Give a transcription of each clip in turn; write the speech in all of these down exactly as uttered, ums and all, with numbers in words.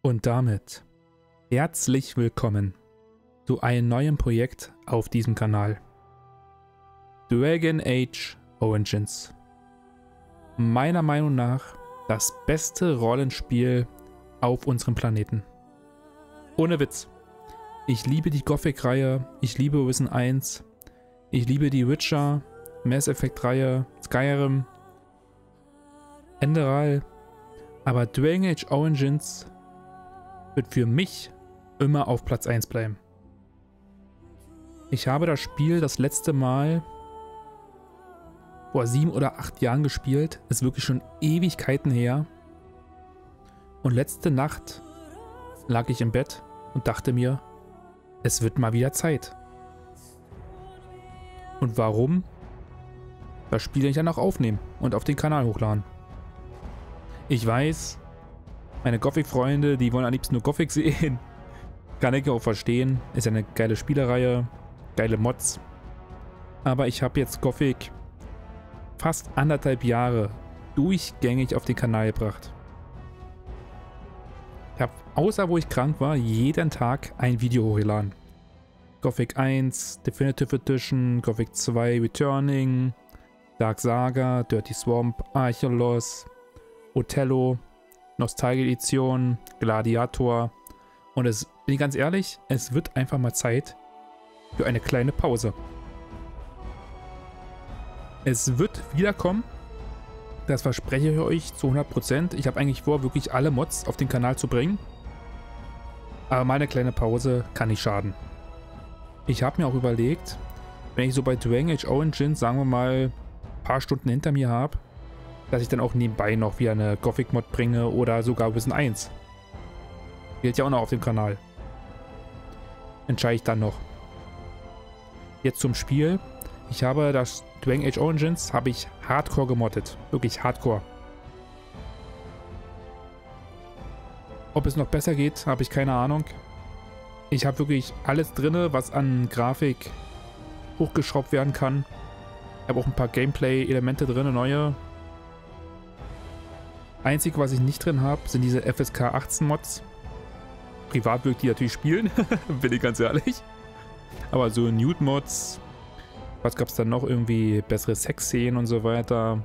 Und damit herzlich willkommen zu einem neuen Projekt auf diesem Kanal. Dragon Age Origins. Meiner Meinung nach das beste Rollenspiel auf unserem Planeten. Ohne Witz. Ich liebe die Gothic-Reihe, ich liebe Risen eins, ich liebe die Witcher, Mass Effect-Reihe, Skyrim, Enderal, aber Dragon Age Origins wird für mich immer auf Platz eins bleiben. Ich habe das Spiel das letzte Mal vor sieben oder acht Jahren gespielt. Ist wirklich schon Ewigkeiten her. Und letzte Nacht lag ich im Bett und dachte mir, es wird mal wieder Zeit. Und warum? Das Spiel ich dann auch aufnehmen und auf den Kanal hochladen. Ich weiß, meine Gothic-Freunde, die wollen am liebsten nur Gothic sehen. Kann ich auch verstehen. Ist ja eine geile Spielereihe, geile Mods. Aber ich habe jetzt Gothic fast anderthalb Jahre durchgängig auf den Kanal gebracht. Ich habe, außer wo ich krank war, jeden Tag ein Video hochgeladen. Gothic eins, Definitive Edition, Gothic zwei, Returning, Dark Saga, Dirty Swamp, Archelos, Othello, Nostalgie-Edition, Gladiator. Und es, bin ich ganz ehrlich, es wird einfach mal Zeit für eine kleine Pause. Es wird wiederkommen. Das verspreche ich euch zu hundert Prozent. Ich habe eigentlich vor, wirklich alle Mods auf den Kanal zu bringen. Aber meine kleine Pause kann nicht schaden. Ich habe mir auch überlegt, wenn ich so bei Dragon Age Origins, sagen wir mal, ein paar Stunden hinter mir habe, dass ich dann auch nebenbei noch wieder eine Gothic-Mod bringe oder sogar Risen eins. Gilt ja auch noch auf dem Kanal. Entscheide ich dann noch. Jetzt zum Spiel. Ich habe das Dragon Age Origins habe ich Hardcore gemoddet. Wirklich Hardcore. Ob es noch besser geht, habe ich keine Ahnung. Ich habe wirklich alles drin, was an Grafik hochgeschraubt werden kann. Ich habe auch ein paar Gameplay-Elemente drin, neue. Einzig, was ich nicht drin habe, sind diese F S K achtzehn Mods. Privat würde ich die natürlich spielen, bin ich ganz ehrlich. Aber so Nude-Mods, was gab es dann noch? Irgendwie bessere Sexszenen und so weiter.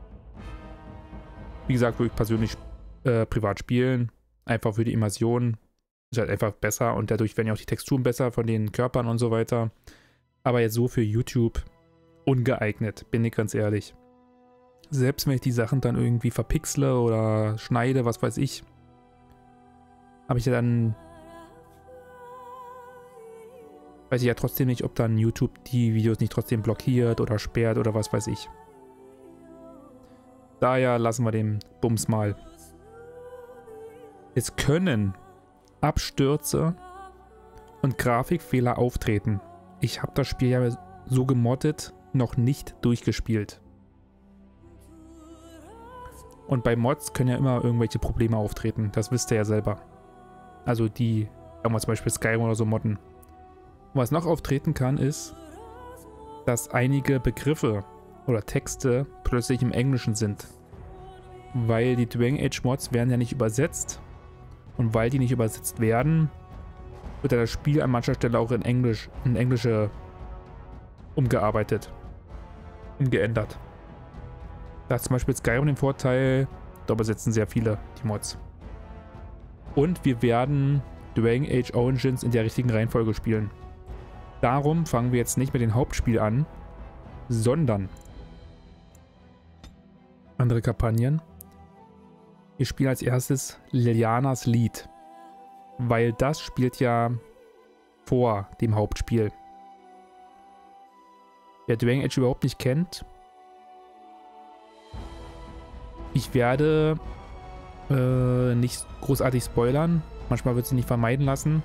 Wie gesagt, würde ich persönlich äh, privat spielen. Einfach für die Immersion. Ist halt einfach besser und dadurch werden ja auch die Texturen besser von den Körpern und so weiter. Aber jetzt so für YouTube ungeeignet, bin ich ganz ehrlich. Selbst wenn ich die Sachen dann irgendwie verpixle oder schneide, was weiß ich, habe ich ja dann, weiß ich ja trotzdem nicht, ob dann YouTube die Videos nicht trotzdem blockiert oder sperrt oder was weiß ich. Daher lassen wir den Bums mal. Es können Abstürze und Grafikfehler auftreten. Ich habe das Spiel ja so gemoddet noch nicht durchgespielt. Und bei Mods können ja immer irgendwelche Probleme auftreten. Das wisst ihr ja selber. Also die, sagen wir zum Beispiel Skyrim oder so modden. Und was noch auftreten kann, ist, dass einige Begriffe oder Texte plötzlich im Englischen sind. Weil die Dragon Age Mods werden ja nicht übersetzt. Und weil die nicht übersetzt werden, wird ja das Spiel an mancher Stelle auch in Englisch, in Englische umgearbeitet. Umgeändert. Da hat zum Beispiel Skyrim den Vorteil, da übersetzen sehr viele die Mods. Und wir werden Dragon Age Origins in der richtigen Reihenfolge spielen. Darum fangen wir jetzt nicht mit dem Hauptspiel an, sondern andere Kampagnen. Wir spielen als erstes Lilianas Lied, weil das spielt ja vor dem Hauptspiel. Wer Dragon Age überhaupt nicht kennt, ich werde äh, nicht großartig spoilern. Manchmal wird sie nicht vermeiden lassen.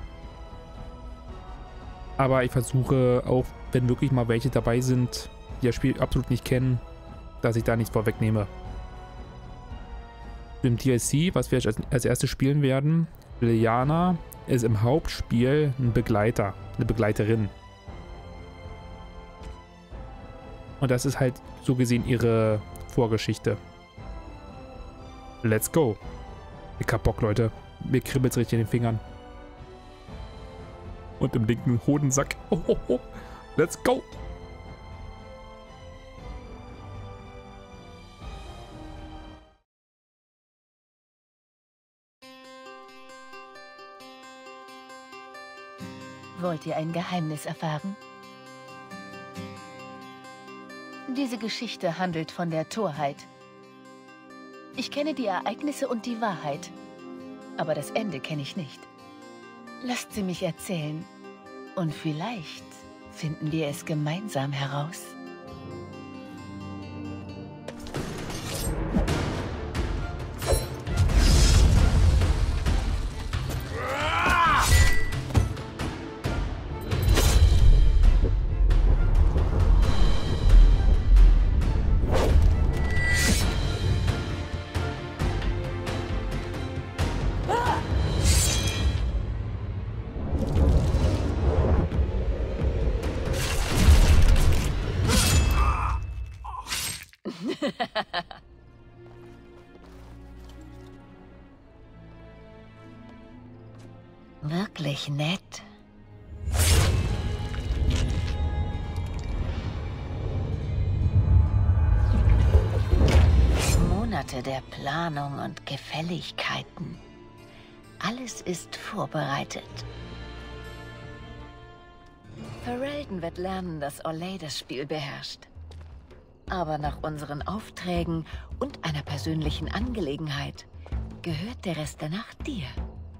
Aber ich versuche auch, wenn wirklich mal welche dabei sind, die das Spiel absolut nicht kennen, dass ich da nichts vorwegnehme. Im D L C, was wir als, als erstes spielen werden, Liliana ist im Hauptspiel ein Begleiter, eine Begleiterin. Und das ist halt so gesehen ihre Vorgeschichte. Let's go. Ich hab Bock, Leute. Mir kribbelt es richtig in den Fingern. Und im linken Hodensack. Oh, oh, oh. Let's go! Wollt ihr ein Geheimnis erfahren? Diese Geschichte handelt von der Torheit. Ich kenne die Ereignisse und die Wahrheit, aber das Ende kenne ich nicht. Lasst sie mich erzählen und vielleicht finden wir es gemeinsam heraus. Wirklich nett. Monate der Planung und Gefälligkeiten. Alles ist vorbereitet. Ferelden wird lernen, dass Orlais das Spiel beherrscht. Aber nach unseren Aufträgen und einer persönlichen Angelegenheit gehört der Rest der Nacht dir.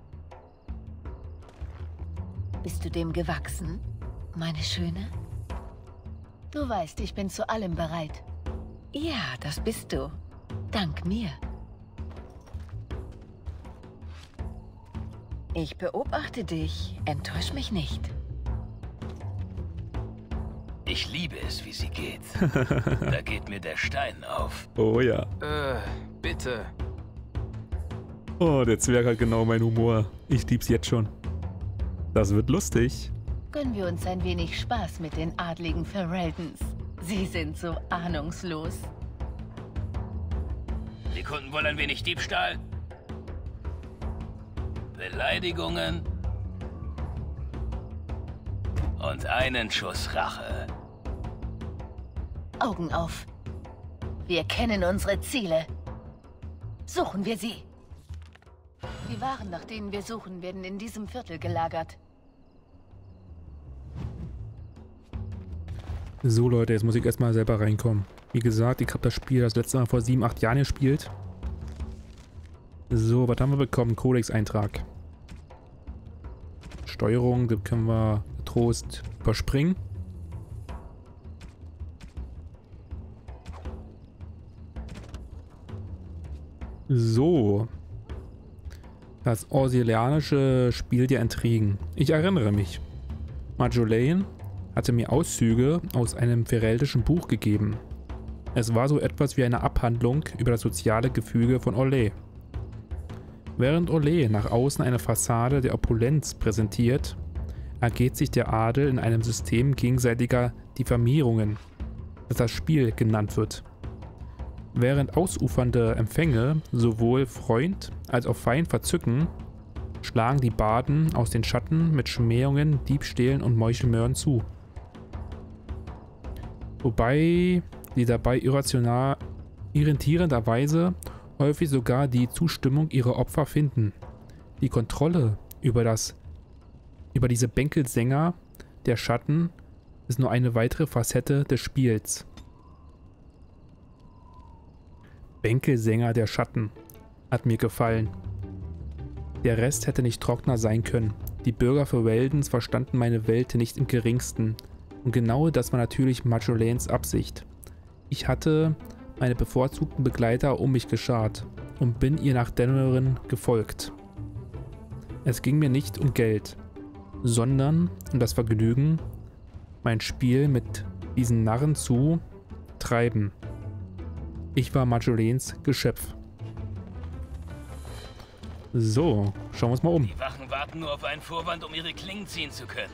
Bist du dem gewachsen, meine Schöne? Du weißt, ich bin zu allem bereit. Ja, das bist du. Dank mir. Ich beobachte dich. Enttäusch mich nicht. Ich liebe es, wie sie geht. Da geht mir der Stein auf. Oh ja. Äh, bitte. Oh, der Zwerg hat genau meinen Humor. Ich lieb's jetzt schon. Das wird lustig. Gönnen wir uns ein wenig Spaß mit den adligen Fereldens. Sie sind so ahnungslos. Die Kunden wollen ein wenig Diebstahl. Beleidigungen. Und einen Schuss Rache. Augen auf. Wir kennen unsere Ziele. Suchen wir sie. Die Waren, nach denen wir suchen, werden in diesem Viertel gelagert. So Leute, jetzt muss ich erstmal selber reinkommen. Wie gesagt, ich habe das Spiel das letzte Mal vor sieben, acht Jahren gespielt. So, was haben wir bekommen? Codex-Eintrag. Steuerung, das können wir getrost überspringen. So. Das Orsilianische Spiel der Intrigen. Ich erinnere mich. Marjolaine hatte mir Auszüge aus einem fereldischen Buch gegeben. Es war so etwas wie eine Abhandlung über das soziale Gefüge von Orlais. Während Orlais nach außen eine Fassade der Opulenz präsentiert, ergeht sich der Adel in einem System gegenseitiger Diffamierungen, das das Spiel genannt wird. Während ausufernde Empfänge sowohl Freund als auch Feind verzücken, schlagen die Barden aus den Schatten mit Schmähungen, Diebstählen und Meuchelmöhren zu. Wobei sie dabei irrational, irritierenderweise häufig sogar die Zustimmung ihrer Opfer finden. Die Kontrolle über, das, über diese Bänkelsänger der Schatten ist nur eine weitere Facette des Spiels. Bänkelsänger der Schatten hat mir gefallen. Der Rest hätte nicht trockener sein können. Die Bürger Fereldens verstanden meine Welt nicht im geringsten. Und genau das war natürlich Marjolaines Absicht. Ich hatte meine bevorzugten Begleiter um mich geschart und bin ihr nach Dänerin gefolgt. Es ging mir nicht um Geld, sondern um das Vergnügen, mein Spiel mit diesen Narren zu treiben. Ich war Marjolaines Geschöpf. So, schauen wir uns mal um. Die Wachen warten nur auf einen Vorwand, um ihre Klingen ziehen zu können.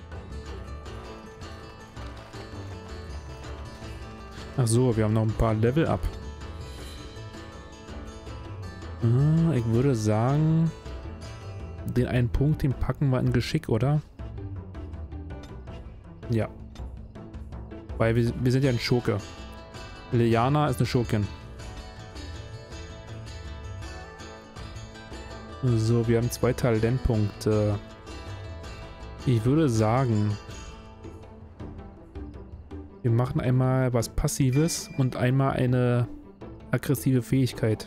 Ach so, wir haben noch ein paar Level up. Ich würde sagen, Den einen Punkt, den packen wir in Geschick, oder? Ja. Weil wir, wir sind ja ein Schurke. Liliana ist eine Schurkin. So, wir haben zwei Talentpunkte. Ich würde sagen, wir machen einmal was Passives und einmal eine aggressive Fähigkeit.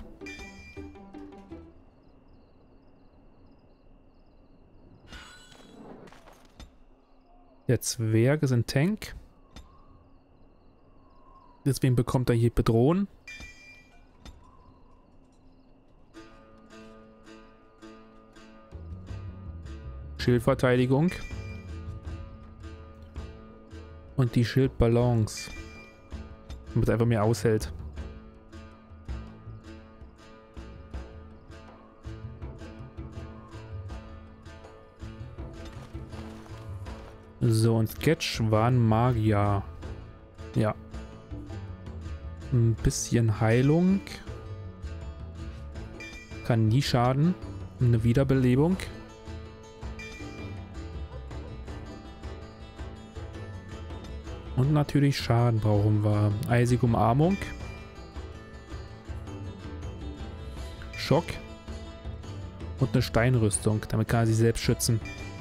Der Zwerg ist ein Tank. Deswegen bekommt er hier Bedrohen. Schildverteidigung. Und die Schildbalance. Damit er einfach mehr aushält. So, und Sketch war ein Magier. Ja. Ein bisschen Heilung. Kann nie schaden. Eine Wiederbelebung. Und natürlich Schaden brauchen wir. Eisige Umarmung. Schock. Und eine Steinrüstung. Damit kann er sich selbst schützen.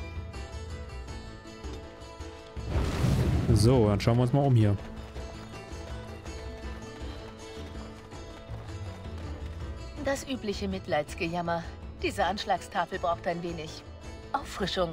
So, dann schauen wir uns mal um hier. Das übliche Mitleidsgejammer. Diese Anschlagstafel braucht ein wenig Auffrischung.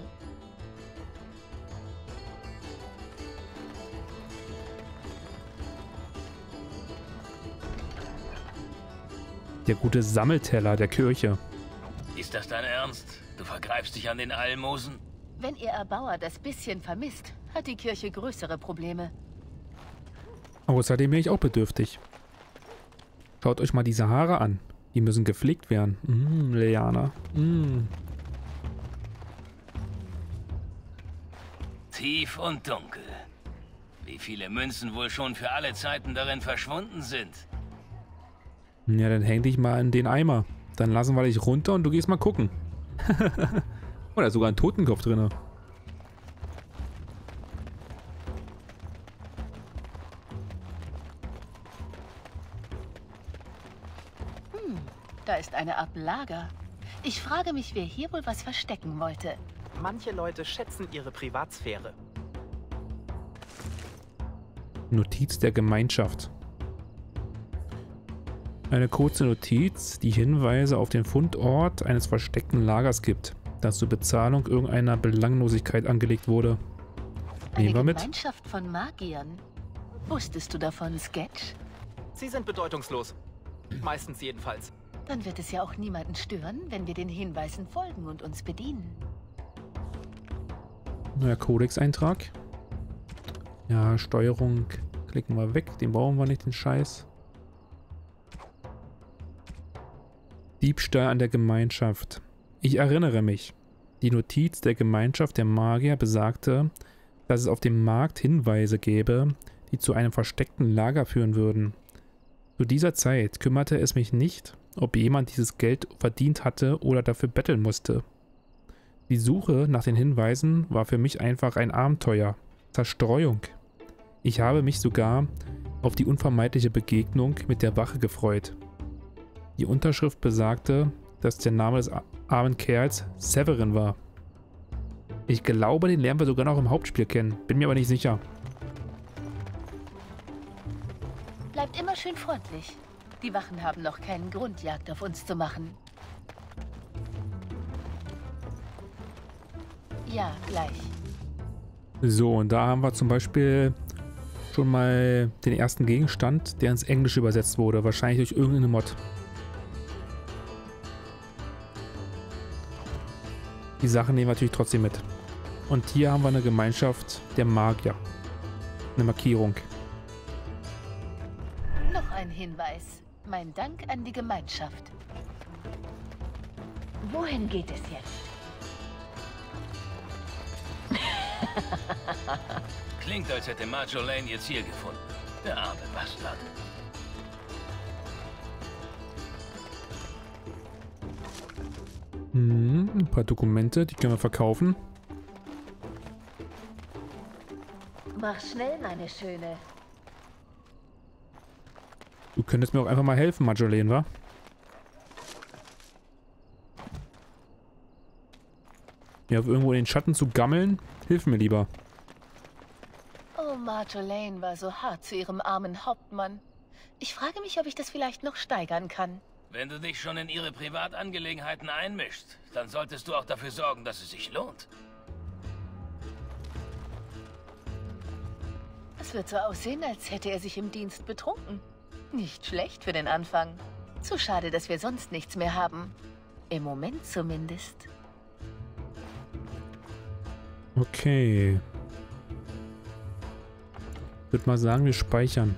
Der gute Sammelteller der Kirche. Ist das dein Ernst? Du vergreifst dich an den Almosen? Wenn ihr Erbauer das bisschen vermisst, hat die Kirche größere Probleme. Außerdem bin ich auch bedürftig. Schaut euch mal diese Haare an. Die müssen gepflegt werden. Mmh, Liliana. Mmh. Tief und dunkel. Wie viele Münzen wohl schon für alle Zeiten darin verschwunden sind. Ja, dann häng dich mal in den Eimer. Dann lassen wir dich runter und du gehst mal gucken. Oh, da ist sogar ein Totenkopf drin. Hm, da ist eine Art Lager. Ich frage mich, wer hier wohl was verstecken wollte. Manche Leute schätzen ihre Privatsphäre. Notiz der Gemeinschaft. Eine kurze Notiz, die Hinweise auf den Fundort eines versteckten Lagers gibt, das zur Bezahlung irgendeiner Belanglosigkeit angelegt wurde. Nehmen wir mit. Eine Gemeinschaft von Magiern. Wusstest du davon, Sketch? Sie sind bedeutungslos. Meistens jedenfalls. Dann wird es ja auch niemanden stören, wenn wir den Hinweisen folgen und uns bedienen. Neuer Kodexeintrag. Ja, Steuerung klicken wir weg. Den brauchen wir nicht, den Scheiß. Diebstahl an der Gemeinschaft. Ich erinnere mich. Die Notiz der Gemeinschaft der Magier besagte, dass es auf dem Markt Hinweise gäbe, die zu einem versteckten Lager führen würden. Zu dieser Zeit kümmerte es mich nicht, ob jemand dieses Geld verdient hatte oder dafür betteln musste. Die Suche nach den Hinweisen war für mich einfach ein Abenteuer, Zerstreuung. Ich habe mich sogar auf die unvermeidliche Begegnung mit der Wache gefreut. Die Unterschrift besagte, dass der Name des armen Kerls Severin war. Ich glaube, den lernen wir sogar noch im Hauptspiel kennen, bin mir aber nicht sicher. Bleibt immer schön freundlich. Die Wachen haben noch keinen Grund, Jagd auf uns zu machen. Ja, gleich. So, und da haben wir zum Beispiel schon mal den ersten Gegenstand, der ins Englische übersetzt wurde. Wahrscheinlich durch irgendeine Mod. Die Sachen nehmen wir natürlich trotzdem mit. Und hier haben wir eine Gemeinschaft der Magier. Eine Markierung. Noch ein Hinweis. Mein Dank an die Gemeinschaft. Wohin geht es jetzt? Klingt, als hätte Marjolaine ihr Ziel gefunden. Der arme Bastard. Hm. Ein paar Dokumente, die können wir verkaufen. Mach schnell, meine Schöne. Du könntest mir auch einfach mal helfen, Marjolaine, wa? Ja, auf irgendwo in den Schatten zu gammeln, hilf mir lieber. Oh, Marjolaine war so hart zu ihrem armen Hauptmann. Ich frage mich, ob ich das vielleicht noch steigern kann. Wenn du dich schon in ihre Privatangelegenheiten einmischst, dann solltest du auch dafür sorgen, dass es sich lohnt. Es wird so aussehen, als hätte er sich im Dienst betrunken. Nicht schlecht für den Anfang. Zu schade, dass wir sonst nichts mehr haben. Im Moment zumindest. Okay. Ich würde mal sagen, wir speichern.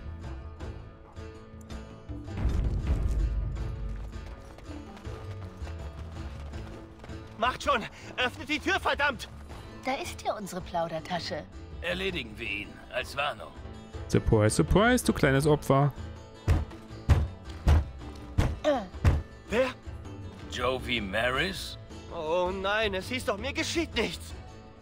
Macht schon! Öffnet die Tür, verdammt! Da ist ja unsere Plaudertasche. Erledigen wir ihn, als Warnung. Surprise, surprise, du kleines Opfer. Wer? Jovi Maris? Oh nein, es hieß doch, mir geschieht nichts!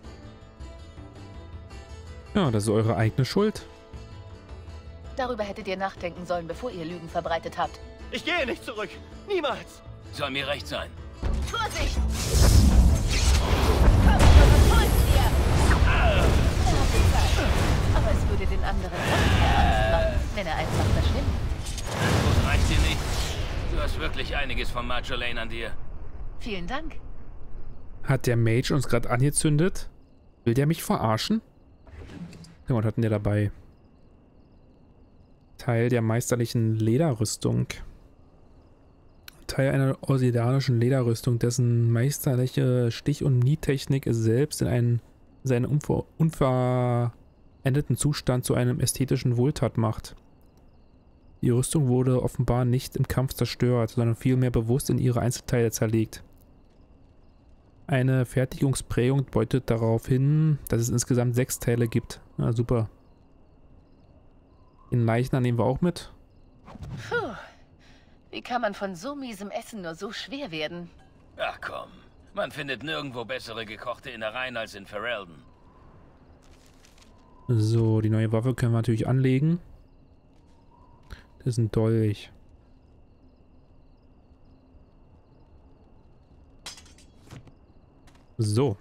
Ja, das ist eure eigene Schuld. Darüber hättet ihr nachdenken sollen, bevor ihr Lügen verbreitet habt. Ich gehe nicht zurück! Niemals! Soll mir recht sein. Vorsicht! Komm schon, was holst dir? Er hatte Zeit. Aber es würde den anderen noch mehr Angst machen, wenn er einfach verschwindet. Das reicht dir nicht. Du hast wirklich einiges von Marjolaine an dir. Vielen Dank. Hat der Mage uns gerade angezündet? Will der mich verarschen? Ja, was hatten der dabei? Teil der meisterlichen Lederrüstung. Teil einer orsidanischen Lederrüstung, dessen meisterliche Stich- und Nietechnik es selbst in einen, seinen unver unverendeten Zustand zu einem ästhetischen Wohltat macht. Die Rüstung wurde offenbar nicht im Kampf zerstört, sondern vielmehr bewusst in ihre Einzelteile zerlegt. Eine Fertigungsprägung deutet darauf hin, dass es insgesamt sechs Teile gibt. Na super. Den Leichnam nehmen wir auch mit. Puh. Wie kann man von so miesem Essen nur so schwer werden? Ach komm, man findet nirgendwo bessere gekochte Innereien als in Ferelden. So, die neue Waffe können wir natürlich anlegen. Das ist ein Dolch. So.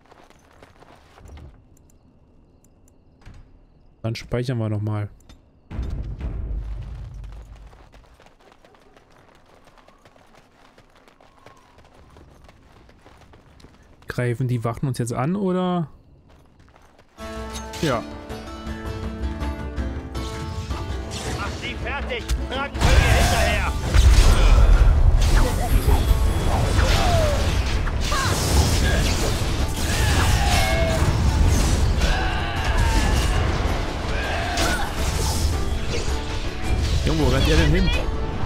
Dann speichern wir nochmal. Greifen die Wachen uns jetzt an, oder? Ja. Mach sie fertig! Rankenvögel hinterher! Junge, wo rennt ihr denn hin?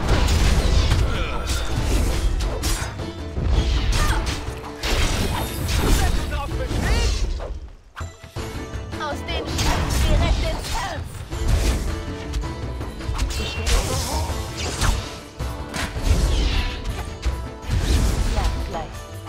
Aus dem Schatz direkt ins Herz! Ich stehe so hoch. Ja, gleich.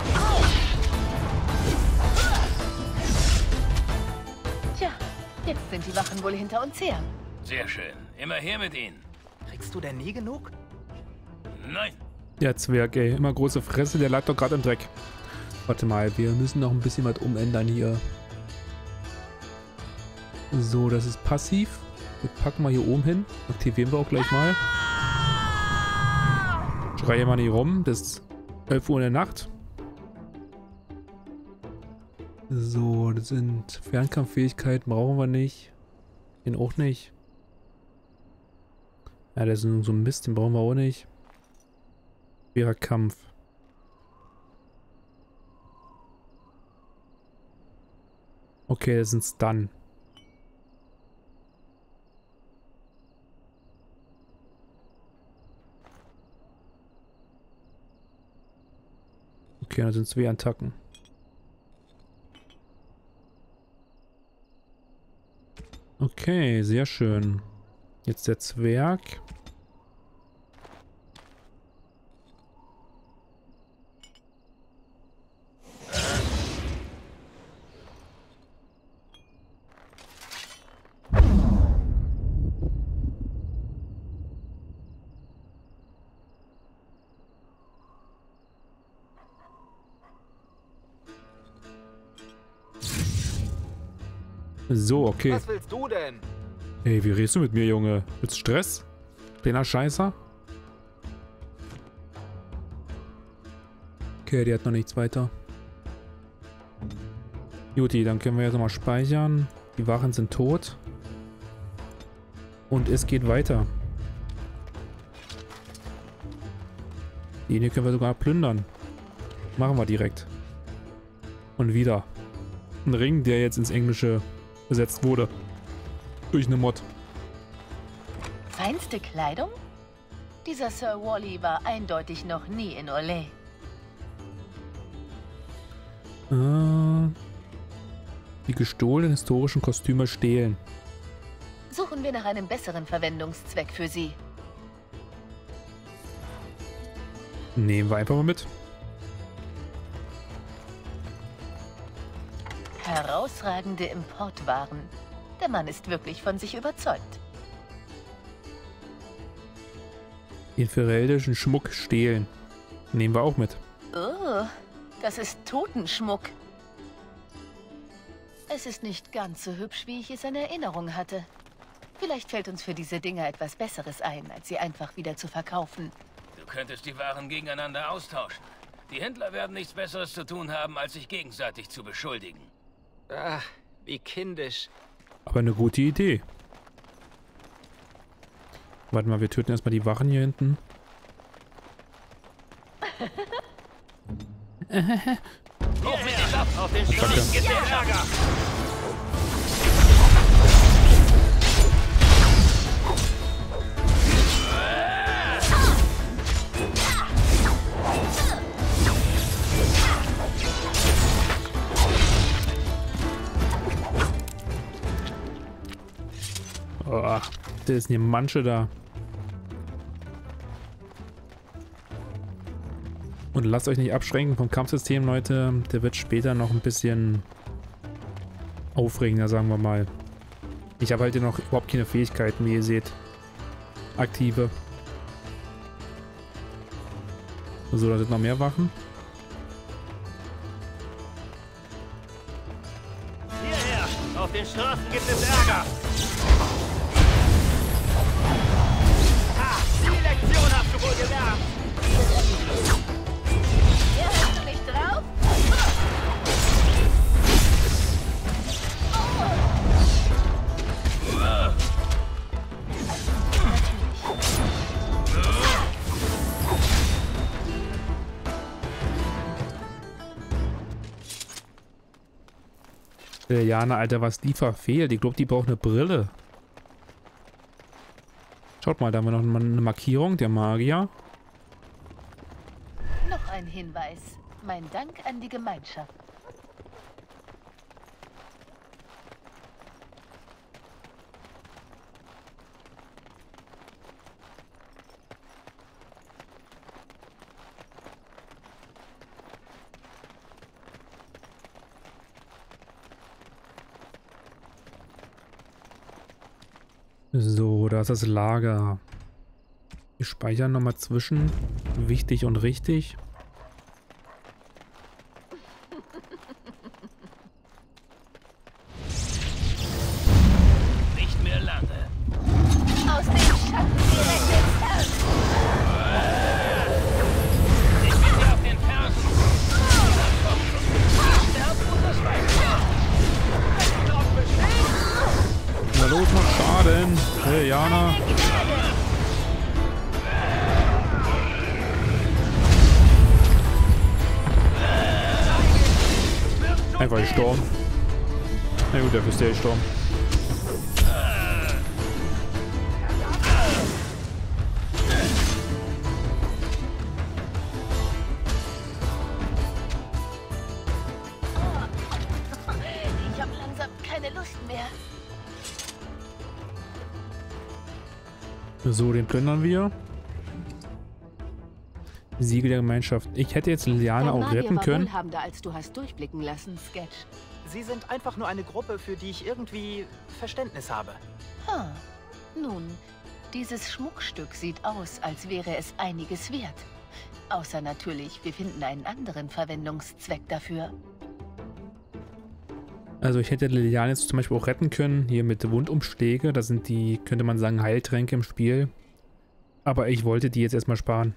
Tja, jetzt sind die Wachen wohl hinter uns her. Sehr schön. Immer her mit ihnen. Kriegst du denn nie genug? Nein. Der Zwerg, ey. Immer große Fresse, der lag doch gerade im Dreck. Warte mal, wir müssen noch ein bisschen was umändern hier. So, das ist passiv. Das packen wir hier oben hin. Aktivieren wir auch gleich mal. Schreie mal nicht rum. Das ist elf Uhr in der Nacht. So, das sind Fernkampffähigkeiten, brauchen wir nicht. Den auch nicht. Ja, das ist so ein Mist, den brauchen wir auch nicht. Schwerer Kampf. Okay, das ist ein Stun. Okay, dann sind es zwei Attacken. Okay, sehr schön. Jetzt der Zwerg. So, okay. Was willst du denn? Hey, wie redest du mit mir, Junge? Willst du Stress? Kleiner Scheißer? Okay, die hat noch nichts weiter. Juti, dann können wir jetzt nochmal speichern. Die Wachen sind tot. Und es geht weiter. Den hier können wir sogar plündern. Machen wir direkt. Und wieder. Ein Ring, der jetzt ins Englische besetzt wurde. Durch eine Mod. Feinste Kleidung? Dieser Sir Wally war eindeutig noch nie in Olay. Äh, die gestohlenen historischen Kostüme stehlen. Suchen wir nach einem besseren Verwendungszweck für sie. Nehmen wir einfach mal mit. Herausragende Importwaren. Der Mann ist wirklich von sich überzeugt. Den fereldischen Schmuck stehlen. Nehmen wir auch mit. Oh, das ist Totenschmuck. Es ist nicht ganz so hübsch, wie ich es in Erinnerung hatte. Vielleicht fällt uns für diese Dinger etwas Besseres ein, als sie einfach wieder zu verkaufen. Du könntest die Waren gegeneinander austauschen. Die Händler werden nichts Besseres zu tun haben, als sich gegenseitig zu beschuldigen. Ach, wie kindisch. Aber eine gute Idee. Warte mal, wir töten erstmal die Wachen hier hinten. Hoch mit den Waffen auf den Straßen. Gibt den Ärger. Oh, da ist eine Manche da. Und lasst euch nicht abschränken vom Kampfsystem, Leute. Der wird später noch ein bisschen aufregender, sagen wir mal. Ich habe halt hier noch überhaupt keine Fähigkeiten, wie ihr seht. Aktive. So, da sind noch mehr Wachen. Hierher! Auf den Straßen gibt es Ärger! Ha! Die Lektion hast du wohl gelernt! Ja, hast du nicht drauf? Äh, Jana, Alter, was die verfehlt. Ich glaube, die braucht eine Brille. Schaut mal, da haben wir noch eine Markierung, der Magier. Noch ein Hinweis. Mein Dank an die Gemeinschaft. So, da ist das Lager. Wir speichern nochmal zwischen wichtig und richtig. Nicht mehr lange. Aus dem Schatten direkt ins Herz. Ich bin dir auf den Fersen. Na los, mach Schaden. Hey, Jana. Einfach gestorben. Na gut, dafür ist der gestorben. Ich habe langsam keine Lust mehr. So, den plündern wir. Siegel der Gemeinschaft. Ich hätte jetzt Liane Dein auch Magier retten war können. wohlhabender, als du hast durchblicken lassen, Sketch. Sie sind einfach nur eine Gruppe, für die ich irgendwie Verständnis habe. Ha. Nun, dieses Schmuckstück sieht aus, als wäre es einiges wert. Außer natürlich, wir finden einen anderen Verwendungszweck dafür. Also ich hätte Liliane jetzt zum Beispiel auch retten können, hier mit Wundumschläge, das sind die, könnte man sagen, Heiltränke im Spiel. Aber ich wollte die jetzt erstmal sparen.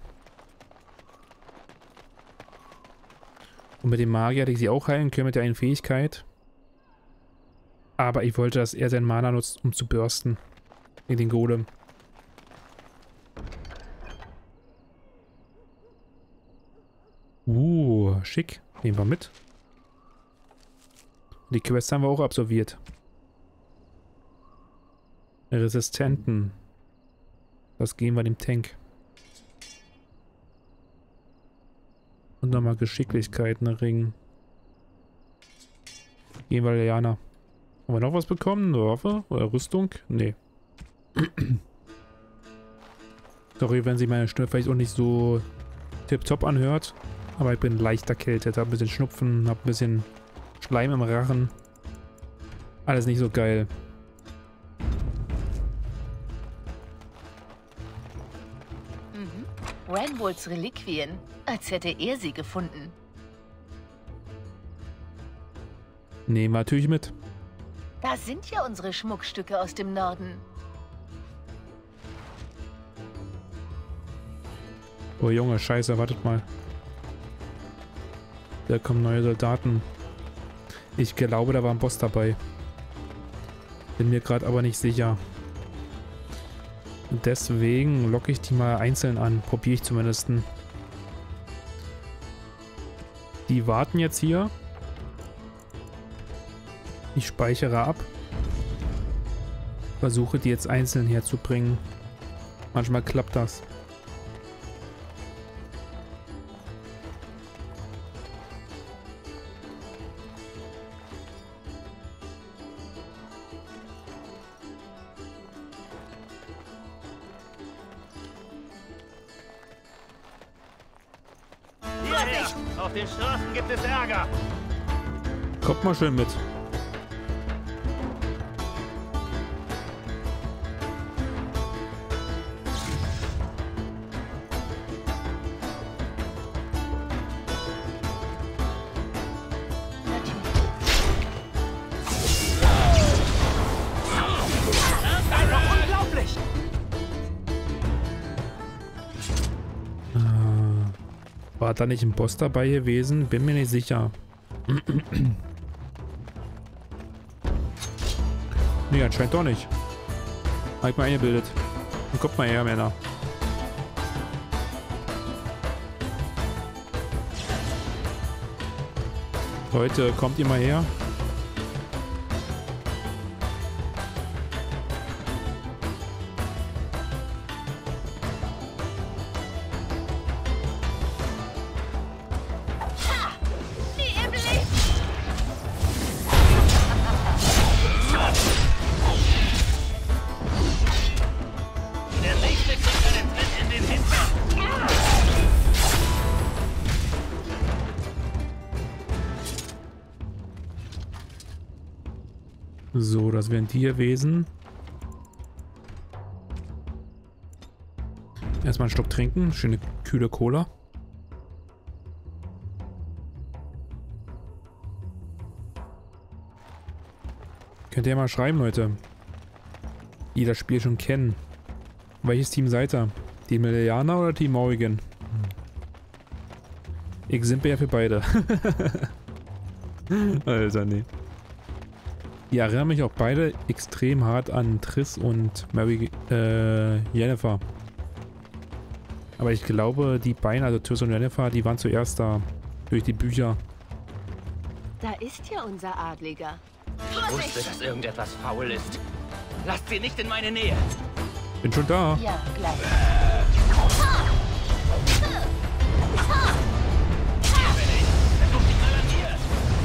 Und mit dem Magier hätte ich sie auch heilen können mit der einen Fähigkeit. Aber ich wollte, dass er seinen Mana nutzt, um zu bursten. In den Golem. Uh, schick. Nehmen wir mit. Die Quest haben wir auch absolviert. Resistenten. Das geben wir dem Tank. Und nochmal Geschicklichkeiten Ring. Gehen wir Liliana. Haben wir noch was bekommen? Eine Waffe? Oder Rüstung? Nee. Sorry, wenn sich meine Stimme vielleicht auch nicht so tipptopp anhört. Aber ich bin leicht erkältet. Hab ein bisschen Schnupfen, hab ein bisschen Schleim im Rachen. Alles nicht so geil. Mhm. Ranwolds Reliquien, als hätte er sie gefunden. Nehmen wir natürlich mit. Da sind ja unsere Schmuckstücke aus dem Norden. Oh Junge, scheiße, wartet mal. Da kommen neue Soldaten. Ich glaube, da war ein Boss dabei. Bin mir gerade aber nicht sicher. Deswegen locke ich die mal einzeln an. Probiere ich zumindest. Die warten jetzt hier. Ich speichere ab. Versuche die jetzt einzeln herzubringen. Manchmal klappt das. Hierher! Auf den Straßen gibt es Ärger! Kommt mal schön mit. Unglaublich! War da nicht ein Boss dabei gewesen? Bin mir nicht sicher. Nee, anscheinend doch nicht. Hab ich mal eingebildet. Dann kommt mal her, Männer. Leute, kommt ihr mal her? Der nächste kriegt einen Tritt in den Hintern. So, das wären die gewesen. Erstmal einen Schluck trinken. Schöne kühle Cola. Könnt ihr ja mal schreiben, Leute. Die das Spiel schon kennen. Welches Team seid ihr? Team Liliana oder Team Morrigan? Ich sind ja für beide. Alter, nee. Die erinnern mich auch beide extrem hart an Triss und Mary, äh, Yennefer. Aber ich glaube, die beiden, also Triss und Yennefer, die waren zuerst da. Durch die Bücher. Da ist ja unser Adliger. Ich wusste, dass irgendetwas faul ist. Lasst sie nicht in meine Nähe. Bin schon da. Ja, gleich. Hier bin ich. Versuch dich mal an mir.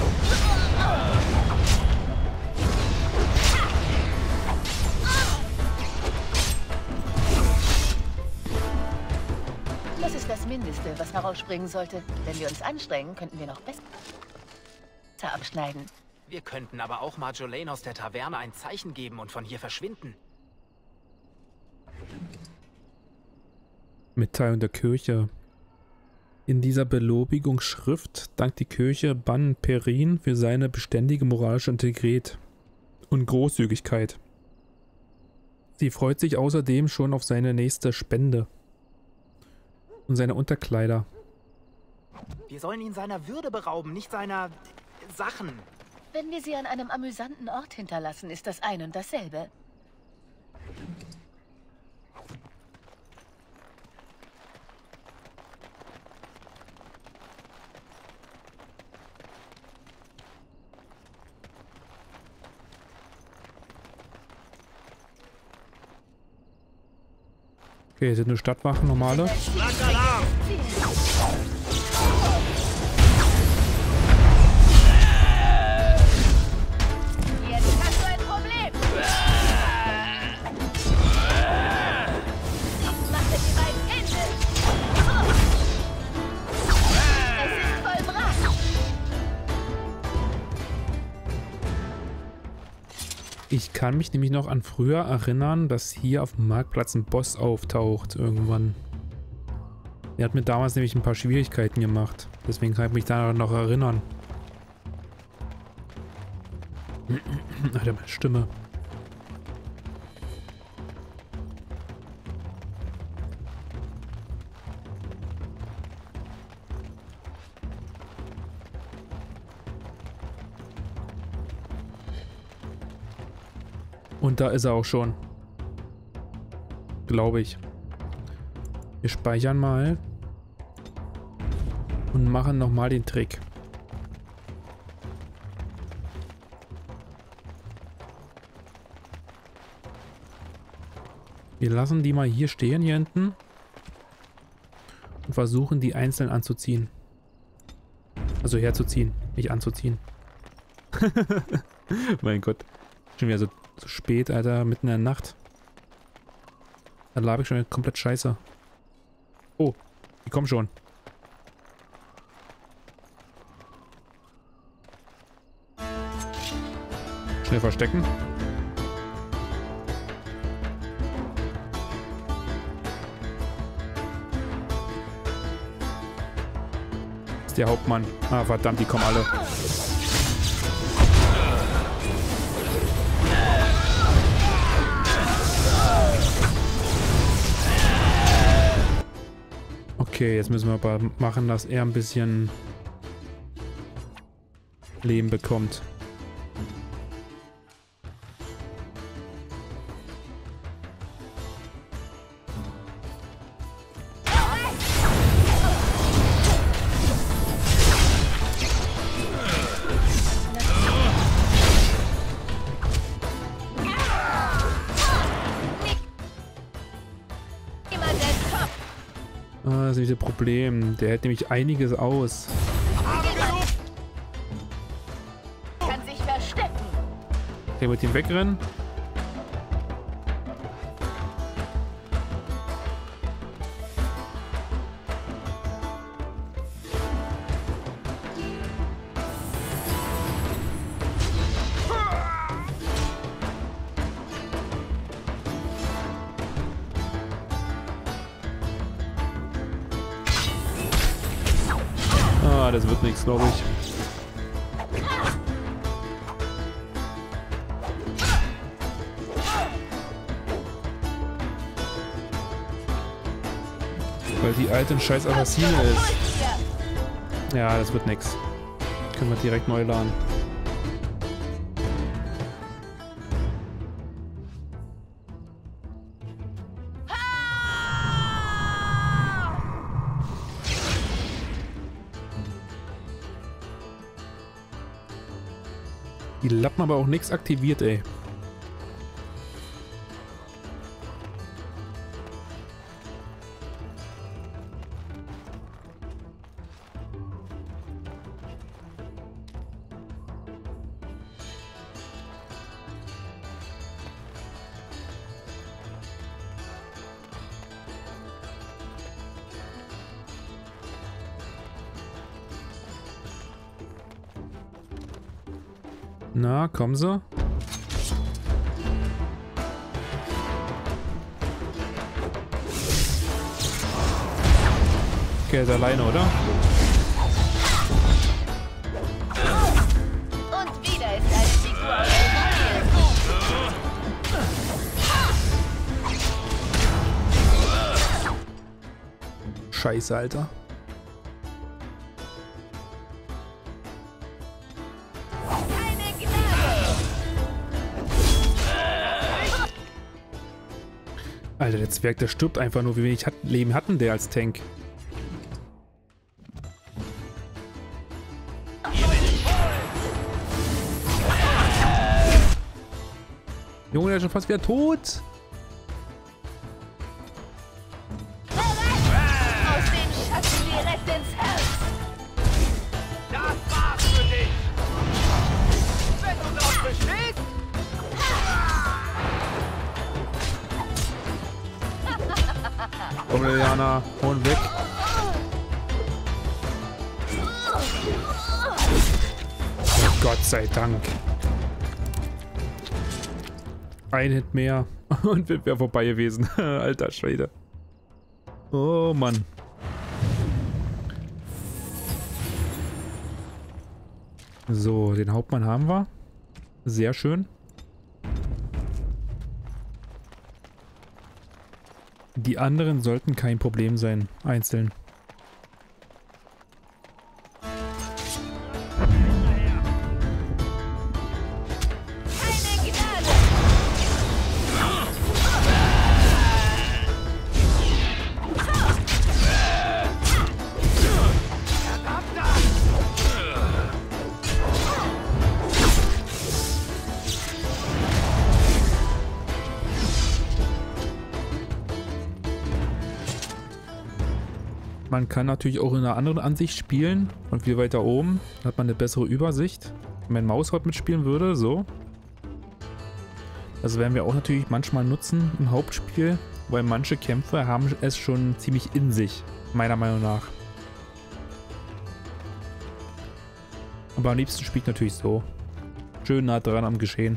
Das ist das Mindeste, was herausspringen sollte. Wenn wir uns anstrengen, könnten wir noch besser abschneiden. Wir könnten aber auch Marjolaine aus der Taverne ein Zeichen geben und von hier verschwinden. Mitteilung der Kirche. In dieser Belobigungsschrift dankt die Kirche Ban Perin für seine beständige moralische Integrität und Großzügigkeit. Sie freut sich außerdem schon auf seine nächste Spende und seine Unterkleider. Wir sollen ihn seiner Würde berauben, nicht seiner Sachen. Wenn wir sie an einem amüsanten Ort hinterlassen, ist das ein und dasselbe. Okay, sind nur Stadtwachen, normale. Alarm! Jetzt hast du ein Problem. Ich mache die beiden Ende. Es ist vollbracht. Ich kann mich nämlich noch an früher erinnern, dass hier auf dem Marktplatz ein Boss auftaucht irgendwann. Der hat mir damals nämlich ein paar Schwierigkeiten gemacht. Deswegen kann ich mich daran noch erinnern. Alter, meine Stimme. Und da ist er auch schon. Glaube ich. Wir speichern mal. Und machen nochmal den Trick. Wir lassen die mal hier stehen, hier hinten. Und versuchen, die einzeln anzuziehen. Also herzuziehen, nicht anzuziehen. Mein Gott. Schon wieder so, so spät, Alter, mitten in der Nacht. Da labe ich schon wieder komplett scheiße. Oh, die kommen schon. Schnell verstecken. Ist der Hauptmann. Ah, verdammt, die kommen alle. Okay, jetzt müssen wir aber machen, dass er ein bisschen Leben bekommt. Ah, das ist nämlich das Problem. Der hält nämlich einiges aus. Kann sich verstecken. Okay, mit ihm wegrennen. Ah, das wird nichts, glaube ich. Weil die alte ein scheiß Assassine ist. Ja, das wird nix. Können wir direkt neu laden. Die Lappen aber auch nichts aktiviert, ey. Na, kommen sie? denke, er ist alleine, oder? Und wieder ist eine Figur aus dem Spiel. Scheiße, Alter. Keine Gnade. Alter, der Zwerg, der stirbt einfach nur. Wie wenig hat Leben hatten der als Tank? Junge, der ist schon fast wieder tot. Aus dem Schatten direkt ins Herz. Das war's für dich! Wenn du noch bestehst! Komm, Liliana, hol weg. Oh, Gott sei Dank. Ein Hit mehr und wir wären vorbei gewesen. Alter Schwede. Oh Mann. So, den Hauptmann haben wir. Sehr schön. Die anderen sollten kein Problem sein, einzeln. Keine Gnade. Man kann natürlich auch in einer anderen Ansicht spielen und viel weiter oben. Dann hat man eine bessere Übersicht. Wenn mein Mausrad mitspielen würde, so. Das werden wir auch natürlich manchmal nutzen im Hauptspiel, weil manche Kämpfe haben es schon ziemlich in sich, meiner Meinung nach. Aber am liebsten spielt natürlich so. Schön nah dran am Geschehen.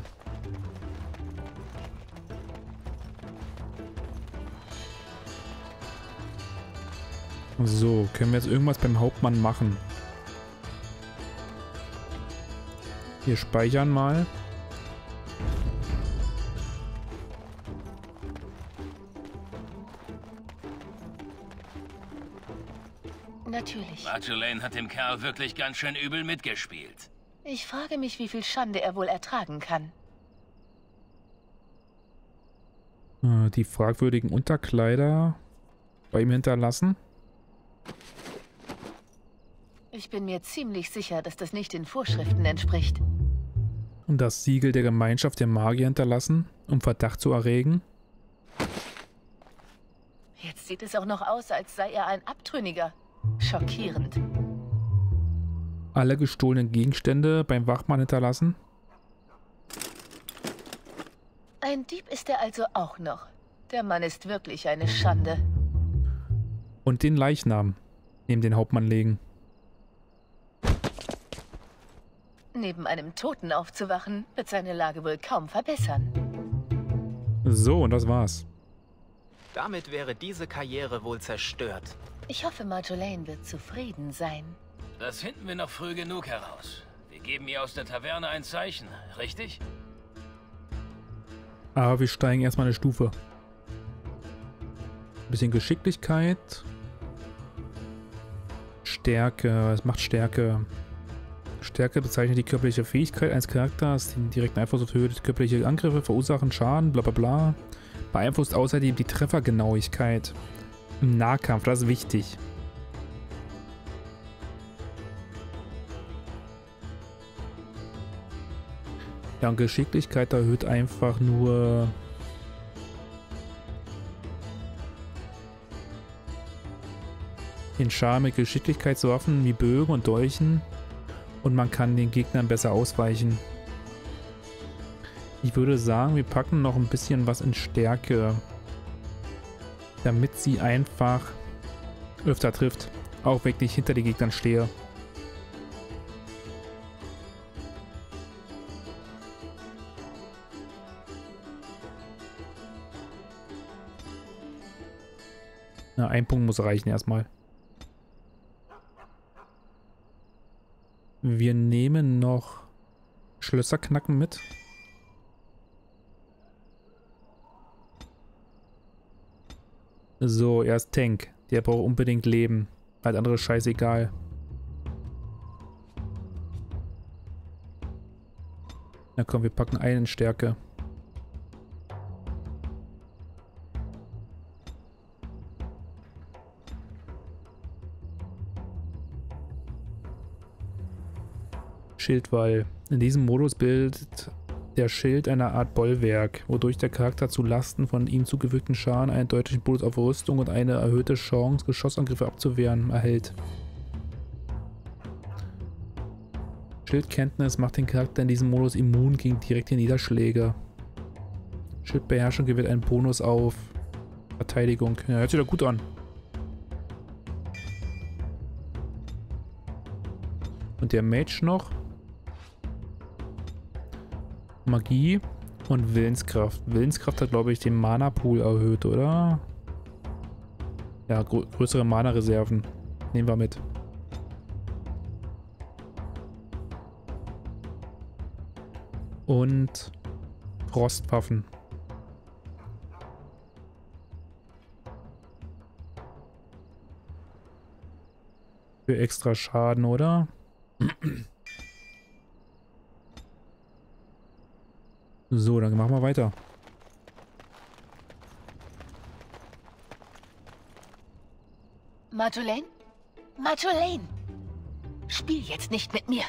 So, können wir jetzt irgendwas beim Hauptmann machen? Wir speichern mal. Natürlich. Marjolaine hat dem Kerl wirklich ganz schön übel mitgespielt. Ich frage mich, wie viel Schande er wohl ertragen kann. Äh, Die fragwürdigen Unterkleider bei ihm hinterlassen. Ich bin mir ziemlich sicher, dass das nicht den Vorschriften entspricht. Und das Siegel der Gemeinschaft der Magier hinterlassen, um Verdacht zu erregen. Jetzt sieht es auch noch aus, als sei er ein Abtrünniger. Schockierend. Alle gestohlenen Gegenstände beim Wachmann hinterlassen. Ein Dieb ist er also auch noch. Der Mann ist wirklich eine Schande. Und den Leichnam neben den Hauptmann legen. Neben einem Toten aufzuwachen, wird seine Lage wohl kaum verbessern. So, und das war's. Damit wäre diese Karriere wohl zerstört. Ich hoffe, Marjolaine wird zufrieden sein. Das finden wir noch früh genug heraus. Wir geben ihr aus der Taverne ein Zeichen, richtig? Aber wir steigen erstmal eine Stufe. Ein bisschen Geschicklichkeit. Stärke. Was macht Stärke? Stärke bezeichnet die körperliche Fähigkeit eines Charakters, die direkten Einfluss auf Höhe des körperlichen Angriffe verursachen Schaden, bla bla bla. Beeinflusst außerdem die Treffergenauigkeit im Nahkampf, das ist wichtig. Ja, und Geschicklichkeit erhöht einfach nur den Schaden mit Geschicklichkeitswaffen wie Bögen und Dolchen. Und man kann den Gegnern besser ausweichen. Ich würde sagen, wir packen noch ein bisschen was in Stärke. Damit sie einfach öfter trifft. Auch wenn ich nicht hinter den Gegnern stehe. Na, ein Punkt muss reichen erstmal. Wir nehmen noch Schlösserknacken mit. So, er ist Tank. Der braucht unbedingt Leben. Halt andere scheißegal. Na komm, wir packen einen Stärke. Schildwall. In diesem Modus bildet der Schild eine Art Bollwerk, wodurch der Charakter zu Lasten von ihm zugefügten Schaden einen deutlichen Bonus auf Rüstung und eine erhöhte Chance, Geschossangriffe abzuwehren, erhält. Schildkenntnis macht den Charakter in diesem Modus immun gegen direkte Niederschläge. Schildbeherrschung gewährt einen Bonus auf Verteidigung. Ja, hört sich doch gut an. Und der Mage noch. Magie und Willenskraft. Willenskraft hat, glaube ich, den Mana-Pool erhöht, oder? Ja, grö größere Mana-Reserven. Nehmen wir mit. Und Frostwaffen. Für extra Schaden, oder? So, dann machen wir weiter. Marjolaine? Marjolaine! Spiel jetzt nicht mit mir.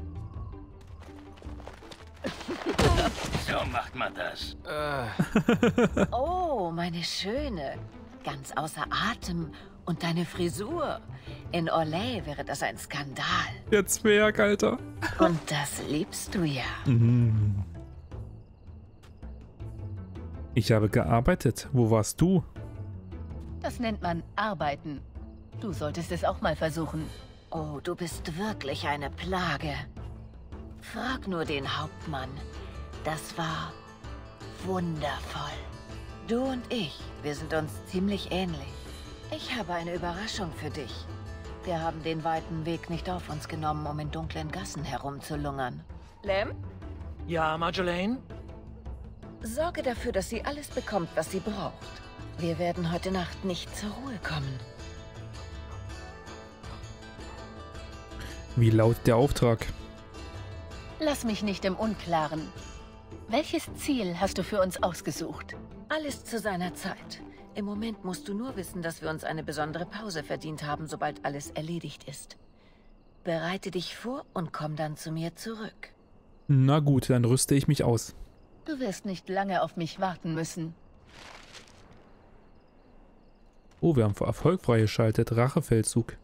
So macht man das. Äh, Oh, meine Schöne. Ganz außer Atem. Und deine Frisur. In Orlais wäre das ein Skandal. Der Zwerg, Alter. Und das liebst du ja. Mhm. Ich habe gearbeitet. Wo warst du? Das nennt man Arbeiten. Du solltest es auch mal versuchen. Oh, du bist wirklich eine Plage. Frag nur den Hauptmann. Das war wundervoll. Du und ich, wir sind uns ziemlich ähnlich. Ich habe eine Überraschung für dich. Wir haben den weiten Weg nicht auf uns genommen, um in dunklen Gassen herumzulungern. Lem, Ja, Marjolaine? sorge dafür, dass sie alles bekommt, was sie braucht. Wir werden heute Nacht nicht zur Ruhe kommen. Wie lautet der Auftrag? Lass mich nicht im Unklaren. Welches Ziel hast du für uns ausgesucht? Alles zu seiner Zeit. Im Moment musst du nur wissen, dass wir uns eine besondere Pause verdient haben, sobald alles erledigt ist. Bereite dich vor und komm dann zu mir zurück. Na gut, dann rüste ich mich aus. Du wirst nicht lange auf mich warten müssen. Oh, wir haben vor Erfolg freigeschaltet. Rachefeldzug.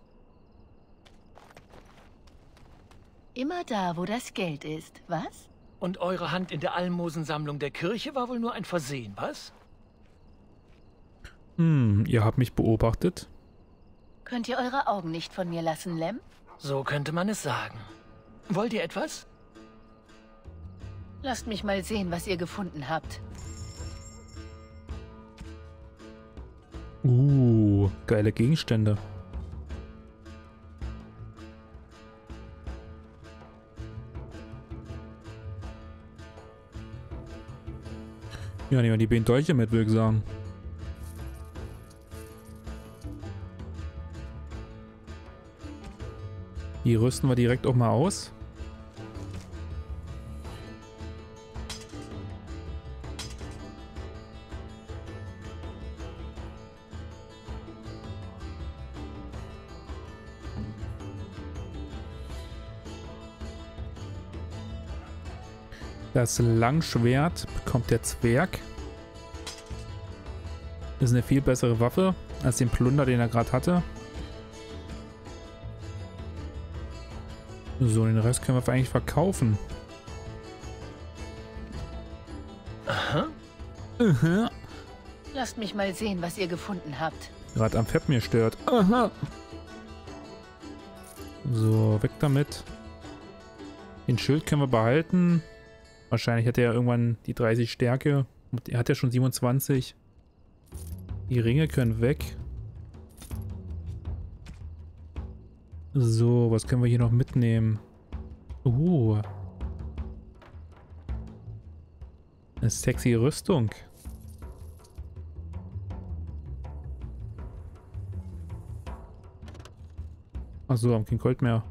Immer da, wo das Geld ist, was? Und eure Hand in der Almosensammlung der Kirche war wohl nur ein Versehen, was? Hm, ihr habt mich beobachtet? Könnt ihr eure Augen nicht von mir lassen, Lem? So könnte man es sagen. Wollt ihr etwas? Lasst mich mal sehen, was ihr gefunden habt. Uh, geile Gegenstände. Ja, nehmen wir die beiden Dolche mit, würde ich sagen. Die rüsten wir direkt auch mal aus. Das Langschwert bekommt der Zwerg. Ist eine viel bessere Waffe als den Plunder, den er gerade hatte. So, den Rest können wir eigentlich verkaufen. Aha. Aha. Lasst mich mal sehen, was ihr gefunden habt. Gerade am Fett mir stört. Aha. So, weg damit. Den Schild können wir behalten. Wahrscheinlich hat er ja irgendwann die dreißig Stärke. Er hat ja schon siebenundzwanzig. Die Ringe können weg. So, was können wir hier noch mitnehmen? Uh. Eine sexy Rüstung. Achso, haben kein Gold mehr.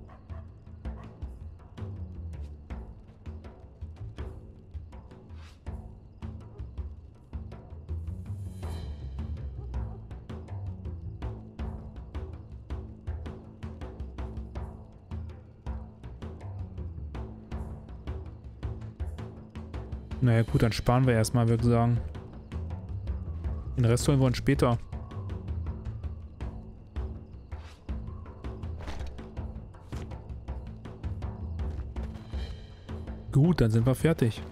Naja gut, dann sparen wir erstmal, würde ich sagen. Den Rest holen wir uns später. Gut, dann sind wir fertig.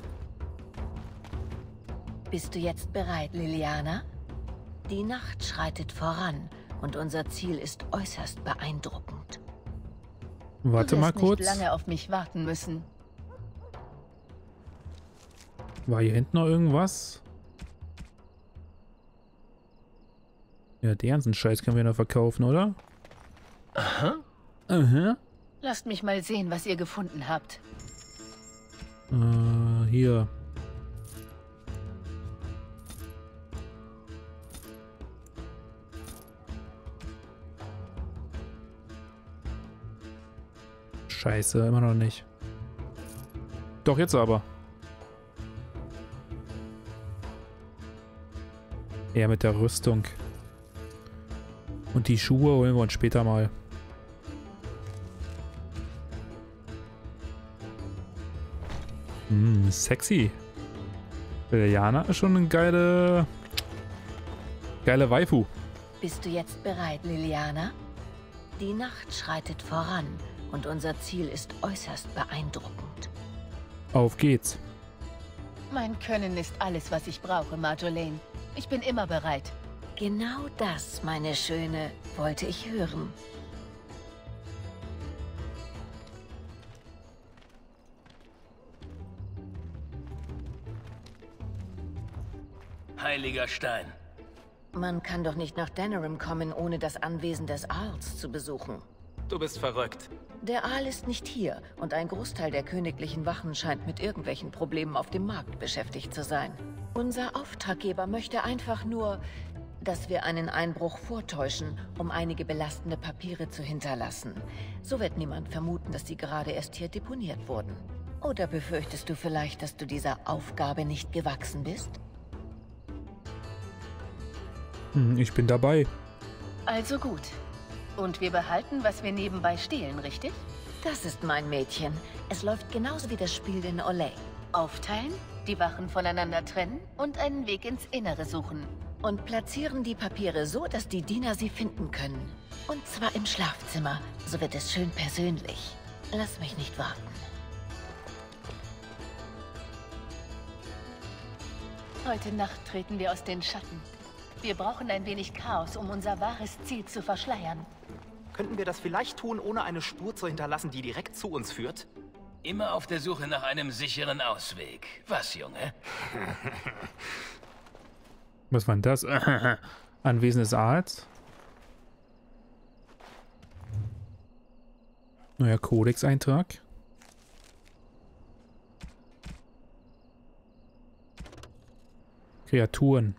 Bist du jetzt bereit, Liliana? Die Nacht schreitet voran und unser Ziel ist äußerst beeindruckend. Warte mal Du wirst kurz. nicht lange auf mich warten müssen. War hier hinten noch irgendwas? Ja, den ganzen Scheiß können wir noch verkaufen, oder? Aha. Aha. Lasst mich mal sehen, was ihr gefunden habt. Äh, hier. Scheiße, immer noch nicht. Doch, jetzt aber. Ja, mit der Rüstung. Und die Schuhe holen wir uns später mal. Hm, sexy. Liliana ist schon eine geile... geile Waifu. Bist du jetzt bereit, Liliana? Die Nacht schreitet voran und unser Ziel ist äußerst beeindruckend. Auf geht's. Mein Können ist alles, was ich brauche, Marjolaine. Ich bin immer bereit. Genau das, meine Schöne, wollte ich hören. Heiliger Stein. Man kann doch nicht nach Denerim kommen, ohne das Anwesen des Aals zu besuchen. Du bist verrückt. Der Aal ist nicht hier und ein Großteil der königlichen Wachen scheint mit irgendwelchen Problemen auf dem Markt beschäftigt zu sein. Unser Auftraggeber möchte einfach nur, dass wir einen Einbruch vortäuschen, um einige belastende Papiere zu hinterlassen. So wird niemand vermuten, dass sie gerade erst hier deponiert wurden. Oder befürchtest du vielleicht, dass du dieser Aufgabe nicht gewachsen bist? Hm, ich bin dabei. Also gut. Und wir behalten, was wir nebenbei stehlen, richtig? Das ist mein Mädchen. Es läuft genauso wie das Spiel in Olay. Aufteilen, die Wachen voneinander trennen und einen Weg ins Innere suchen. Und platzieren die Papiere so, dass die Diener sie finden können. Und zwar im Schlafzimmer. So wird es schön persönlich. Lass mich nicht warten. Heute Nacht treten wir aus den Schatten. Wir brauchen ein wenig Chaos, um unser wahres Ziel zu verschleiern. Könnten wir das vielleicht tun, ohne eine Spur zu hinterlassen, die direkt zu uns führt? Immer auf der Suche nach einem sicheren Ausweg. Was, Junge? Was war denn das? Anwesen des Aals? Neuer Kodex-Eintrag. Kreaturen.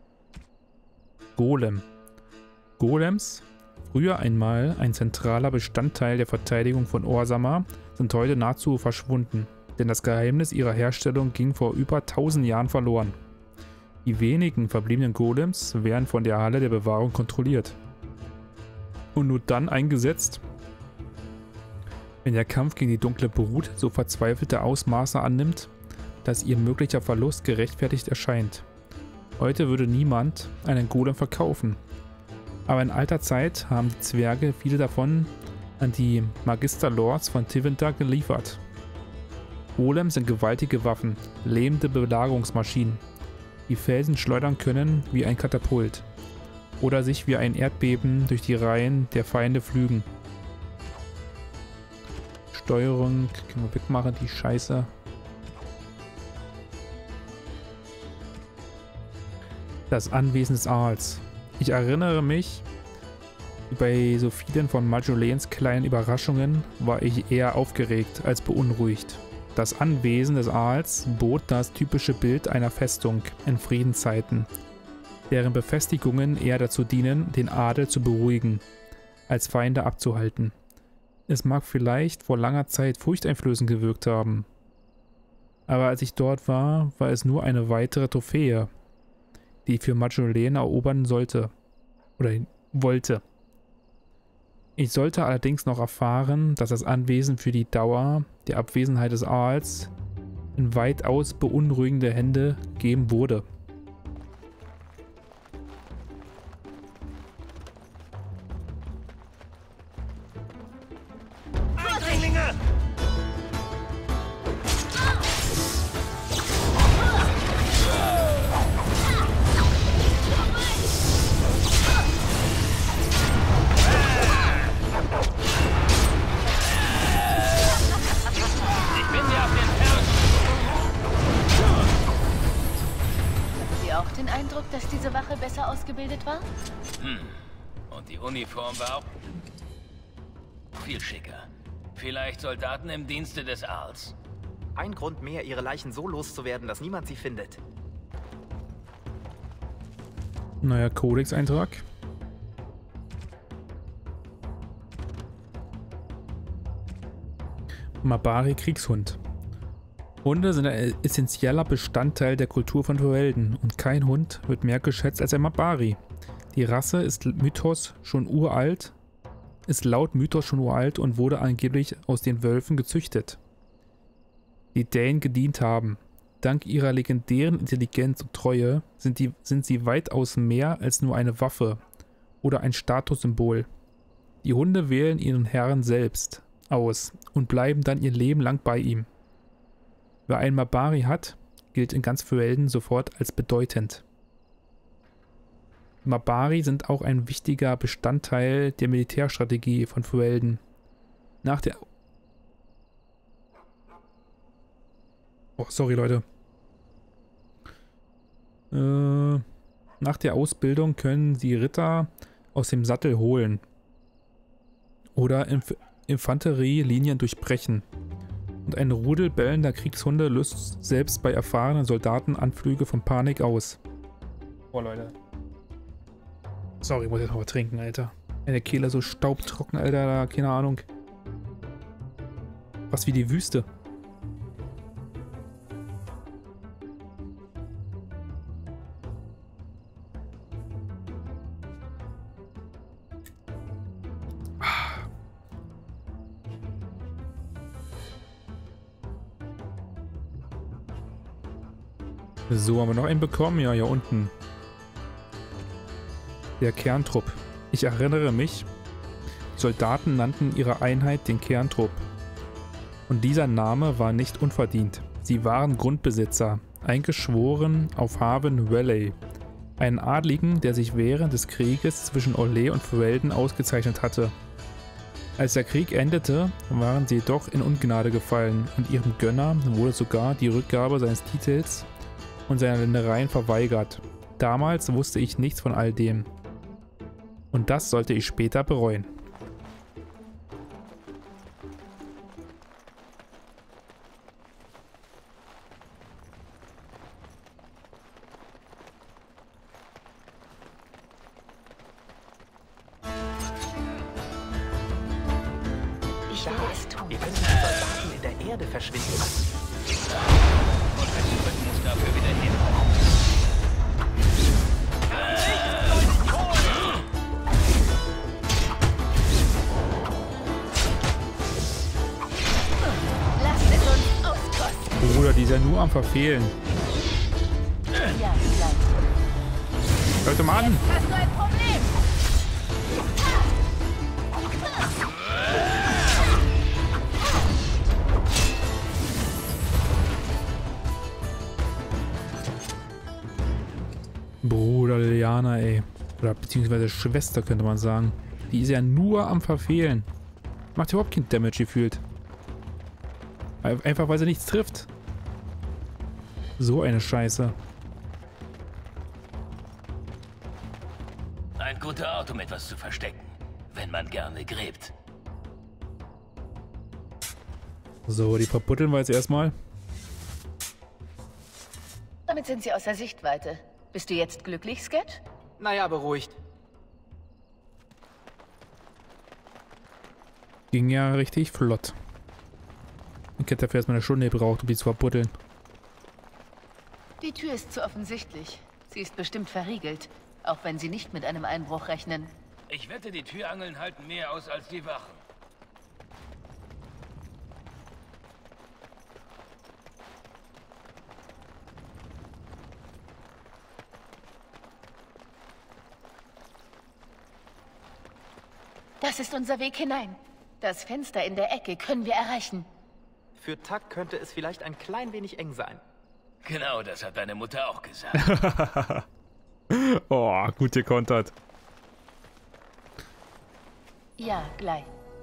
Golem. Golems, früher einmal ein zentraler Bestandteil der Verteidigung von Orzammar, sind heute nahezu verschwunden, denn das Geheimnis ihrer Herstellung ging vor über tausend Jahren verloren. Die wenigen verbliebenen Golems werden von der Halle der Bewahrung kontrolliert und nur dann eingesetzt, wenn der Kampf gegen die dunkle Brut so verzweifelte Ausmaße annimmt, dass ihr möglicher Verlust gerechtfertigt erscheint. Heute würde niemand einen Golem verkaufen, aber in alter Zeit haben die Zwerge viele davon an die Magister-Lords von Tevinter geliefert. Golems sind gewaltige Waffen, lähmende Belagerungsmaschinen, die Felsen schleudern können wie ein Katapult oder sich wie ein Erdbeben durch die Reihen der Feinde pflügen. Steuerung, können wir wegmachen, die Scheiße. Das Anwesen des Aals. Ich erinnere mich, Bei so vielen von Marjolaines kleinen Überraschungen war ich eher aufgeregt als beunruhigt. Das Anwesen des Aals bot das typische Bild einer Festung in Friedenszeiten, deren Befestigungen eher dazu dienen, den Adel zu beruhigen, als Feinde abzuhalten. Es mag vielleicht vor langer Zeit furchteinflößend gewirkt haben, aber als ich dort war, war es nur eine weitere Trophäe, die ich für Marjolaine erobern sollte oder wollte. Ich sollte allerdings noch erfahren, dass das Anwesen für die Dauer der Abwesenheit des Aals in weitaus beunruhigende Hände gegeben wurde. Eindringlinge! Auch den Eindruck, dass diese Wache besser ausgebildet war? Hm. Und die Uniform war auch viel schicker. Vielleicht Soldaten im Dienste des Aals. Ein Grund mehr, ihre Leichen so loszuwerden, dass niemand sie findet. Neuer Kodex-Eintrag. Mabari Kriegshund. Hunde sind ein essentieller Bestandteil der Kultur von Ferelden und kein Hund wird mehr geschätzt als ein Mabari. Die Rasse ist Mythos schon uralt, ist laut Mythos schon uralt und wurde angeblich aus den Wölfen gezüchtet, die Dänen gedient haben. Dank ihrer legendären Intelligenz und Treue sind, die, sind sie weitaus mehr als nur eine Waffe oder ein Statussymbol. Die Hunde wählen ihren Herrn selbst aus und bleiben dann ihr Leben lang bei ihm. Wer einen Mabari hat, gilt in ganz Ferelden sofort als bedeutend. Mabari sind auch ein wichtiger Bestandteil der Militärstrategie von Ferelden. Nach der... Oh, sorry Leute. Äh, nach der Ausbildung können sie Ritter aus dem Sattel holen oder Inf Infanterielinien durchbrechen. Und ein Rudel bellender Kriegshunde löst selbst bei erfahrenen Soldaten Anflüge von Panik aus. Oh Leute. Sorry, ich muss jetzt noch was trinken, Alter. Meine Kehle so staubtrocken, Alter, keine Ahnung. Was wie die Wüste. So, haben wir noch einen bekommen? Ja, hier unten. Der Kerntrupp. Ich erinnere mich, die Soldaten nannten ihre Einheit den Kerntrupp. Und dieser Name war nicht unverdient. Sie waren Grundbesitzer, eingeschworen auf Haven Valley, einen Adligen, der sich während des Krieges zwischen Orlais und Ferelden ausgezeichnet hatte. Als der Krieg endete, waren sie jedoch in Ungnade gefallen und ihrem Gönner wurde sogar die Rückgabe seines Titels und seiner Ländereien verweigert. Damals wusste ich nichts von all dem. Und das sollte ich später bereuen. Ich will es tun. Ihr könnt die Soldaten in der Erde verschwinden lassen. Und wir drücken uns dafür wieder hin. Lasst es uns auskosten. Bruder, die ist ja nur am Verfehlen. Ja, gleich. Leute mal an! Hast du ein Problem? Bruder Liliana, ey. Oder beziehungsweise Schwester, könnte man sagen. Die ist ja nur am Verfehlen. Macht überhaupt kein Damage gefühlt. Einfach weil sie nichts trifft. So eine Scheiße. Ein guter Ort, um etwas zu verstecken. wenn man gerne gräbt. So, die verbuddeln wir jetzt erstmal. Damit sind sie außer Sichtweite. Bist du jetzt glücklich, Sketch? Naja, beruhigt. Ging ja richtig flott. Ich hätte dafür erstmal eine Stunde gebraucht, um die zu verbuddeln. Die Tür ist zu offensichtlich. Sie ist bestimmt verriegelt, auch wenn sie nicht mit einem Einbruch rechnen. Ich wette, die Türangeln halten mehr aus als die Wachen. Das ist unser Weg hinein. Das Fenster in der Ecke können wir erreichen. Für Tuck könnte es vielleicht ein klein wenig eng sein. Genau, das hat deine Mutter auch gesagt. Oh, gut gekontert. Ja, gleich.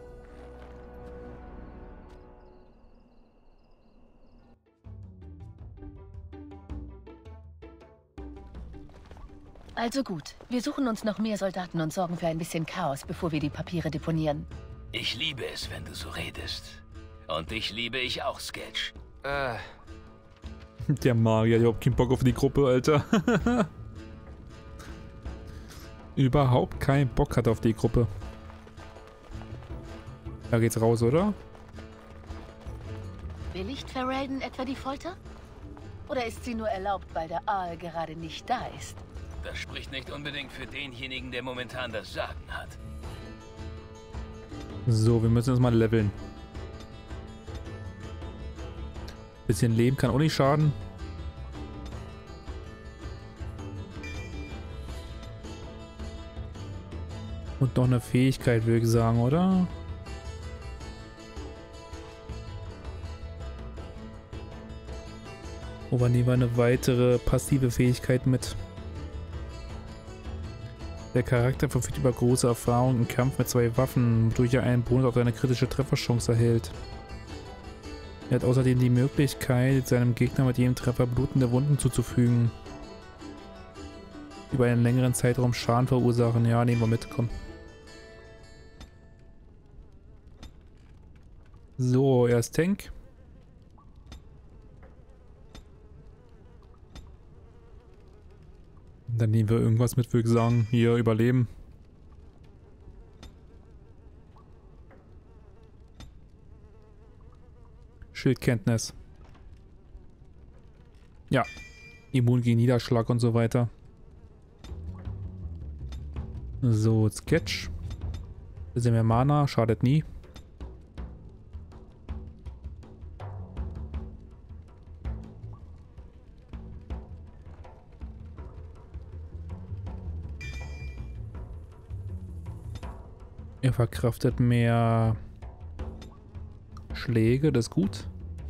Also gut, wir suchen uns noch mehr Soldaten und sorgen für ein bisschen Chaos, bevor wir die Papiere deponieren. Ich liebe es, wenn du so redest. Und dich liebe ich auch, Sketch. Äh, Der Magier, ich hab keinen Bock auf die Gruppe, Alter. Überhaupt keinen Bock hat auf die Gruppe. Da geht's raus, oder? Billigt Ferelden etwa die Folter? Oder ist sie nur erlaubt, weil der Aal gerade nicht da ist? Das spricht nicht unbedingt für denjenigen, der momentan das Sagen hat. So, wir müssen jetzt mal leveln. Bisschen Leben kann auch nicht schaden. Und noch eine Fähigkeit, würde ich sagen, oder? Oder nehmen wir eine weitere passive Fähigkeit mit? Der Charakter verfügt über große Erfahrung im Kampf mit zwei Waffen, wodurch er einen Bonus auf eine kritische Trefferchance erhält. Er hat außerdem die Möglichkeit, seinem Gegner mit jedem Treffer blutende Wunden zuzufügen. Über einen längeren Zeitraum Schaden verursachen. Ja, nehmen wir mit, komm. So, erst Tank. Dann nehmen wir irgendwas mit, würde ich sagen. Hier, überleben. Schildkenntnis. Ja. Immun gegen Niederschlag und so weiter. So, Sketch. Bisschen mehr Mana, schadet nie. Er verkraftet mehr Schläge, das ist gut.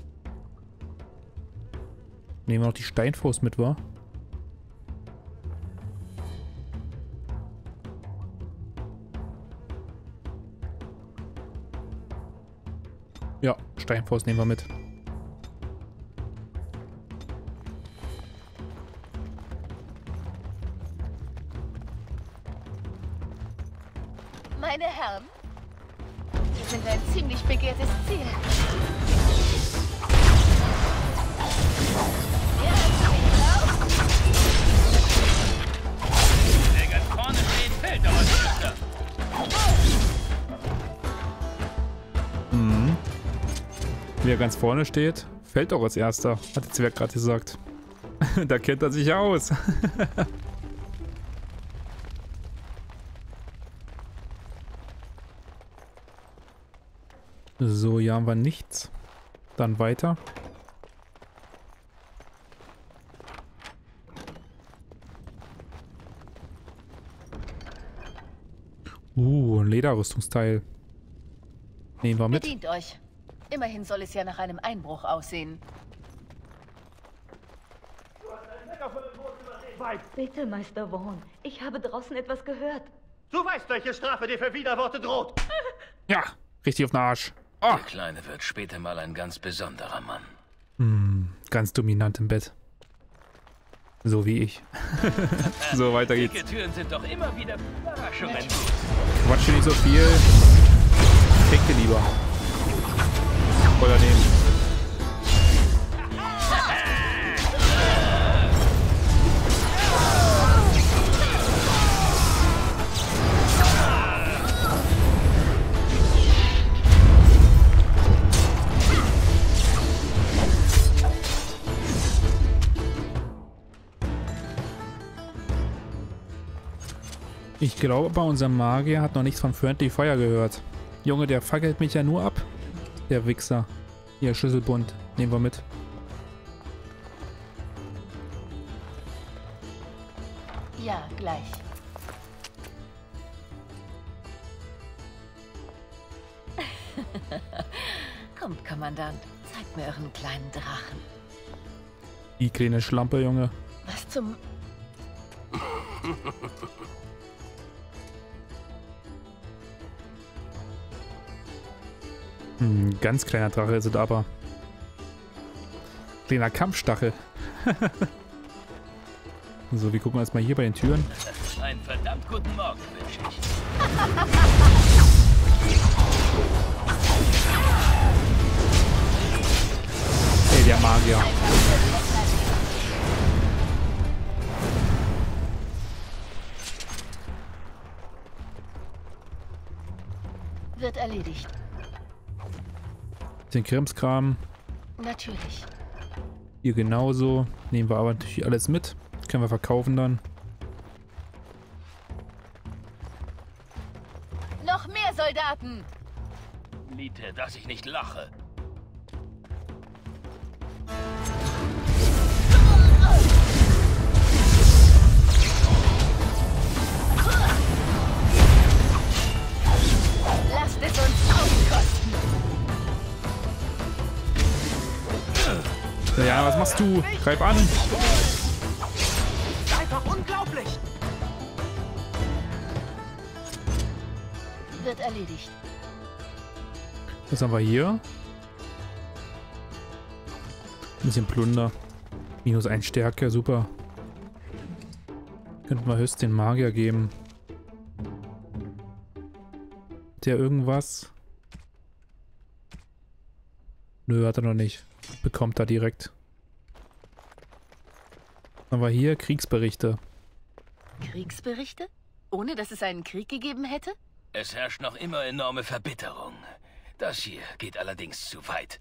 Nehmen wir noch die Steinfaust mit, wa? Ja, Steinfaust nehmen wir mit. Meine Herren, wir sind ein ziemlich begehrtes Ziel. Wer ganz vorne steht, fällt doch als Erster. Mhm. Wer ganz vorne steht, fällt auch als Erster, hat der Zwerg gerade gesagt. Da kennt er sich aus. So, hier haben wir nichts. Dann weiter. Uh, ein Lederrüstungsteil. Nehmen wir mit. Bedient euch. Immerhin soll es ja nach einem Einbruch aussehen. Bitte, Meister Vaughn. Ich habe draußen etwas gehört. Du weißt, welche Strafe dir für Widerworte droht. Ja, richtig auf den Arsch. Oh. Der Kleine wird später mal ein ganz besonderer Mann. Hm, ganz dominant im Bett. So wie ich. So, weiter geht's. Dicke Türen sind doch immer wieder Überraschungen. Quatsch nicht so viel. Fick dir lieber. Voll daneben. Ich glaube, bei unserem Magier hat noch nichts von Friendly Fire gehört. Junge, der fackelt mich ja nur ab. Der Wichser. Hier, Schlüsselbund. Nehmen wir mit. Ja, gleich. Kommt, Kommandant. Zeigt mir euren kleinen Drachen. Die kleine Schlampe, Junge. Was zum... Hm, ganz kleiner Drache ist es aber. Kleiner Kampfstachel. So, wir gucken erstmal hier bei den Türen. Einen verdammt guten Morgen wünsche ich. Hey, der Magier. Wird erledigt. Den Krimskram. Natürlich. Hier genauso. Nehmen wir aber natürlich alles mit. Können wir verkaufen dann. Noch mehr Soldaten! Lite, dass ich nicht lache. Lasst es uns auskosten! Ja, was machst du? Greif an! Einfach unglaublich! Wird erledigt. Was haben wir hier? Ein bisschen Plunder. Minus ein Stärke, super. Könnten wir höchst den Magier geben. Hat der irgendwas? Nö, hat er noch nicht. Bekommt er direkt. Aber hier Kriegsberichte. Kriegsberichte? Ohne dass es einen Krieg gegeben hätte? Es herrscht noch immer enorme Verbitterung. Das hier geht allerdings zu weit.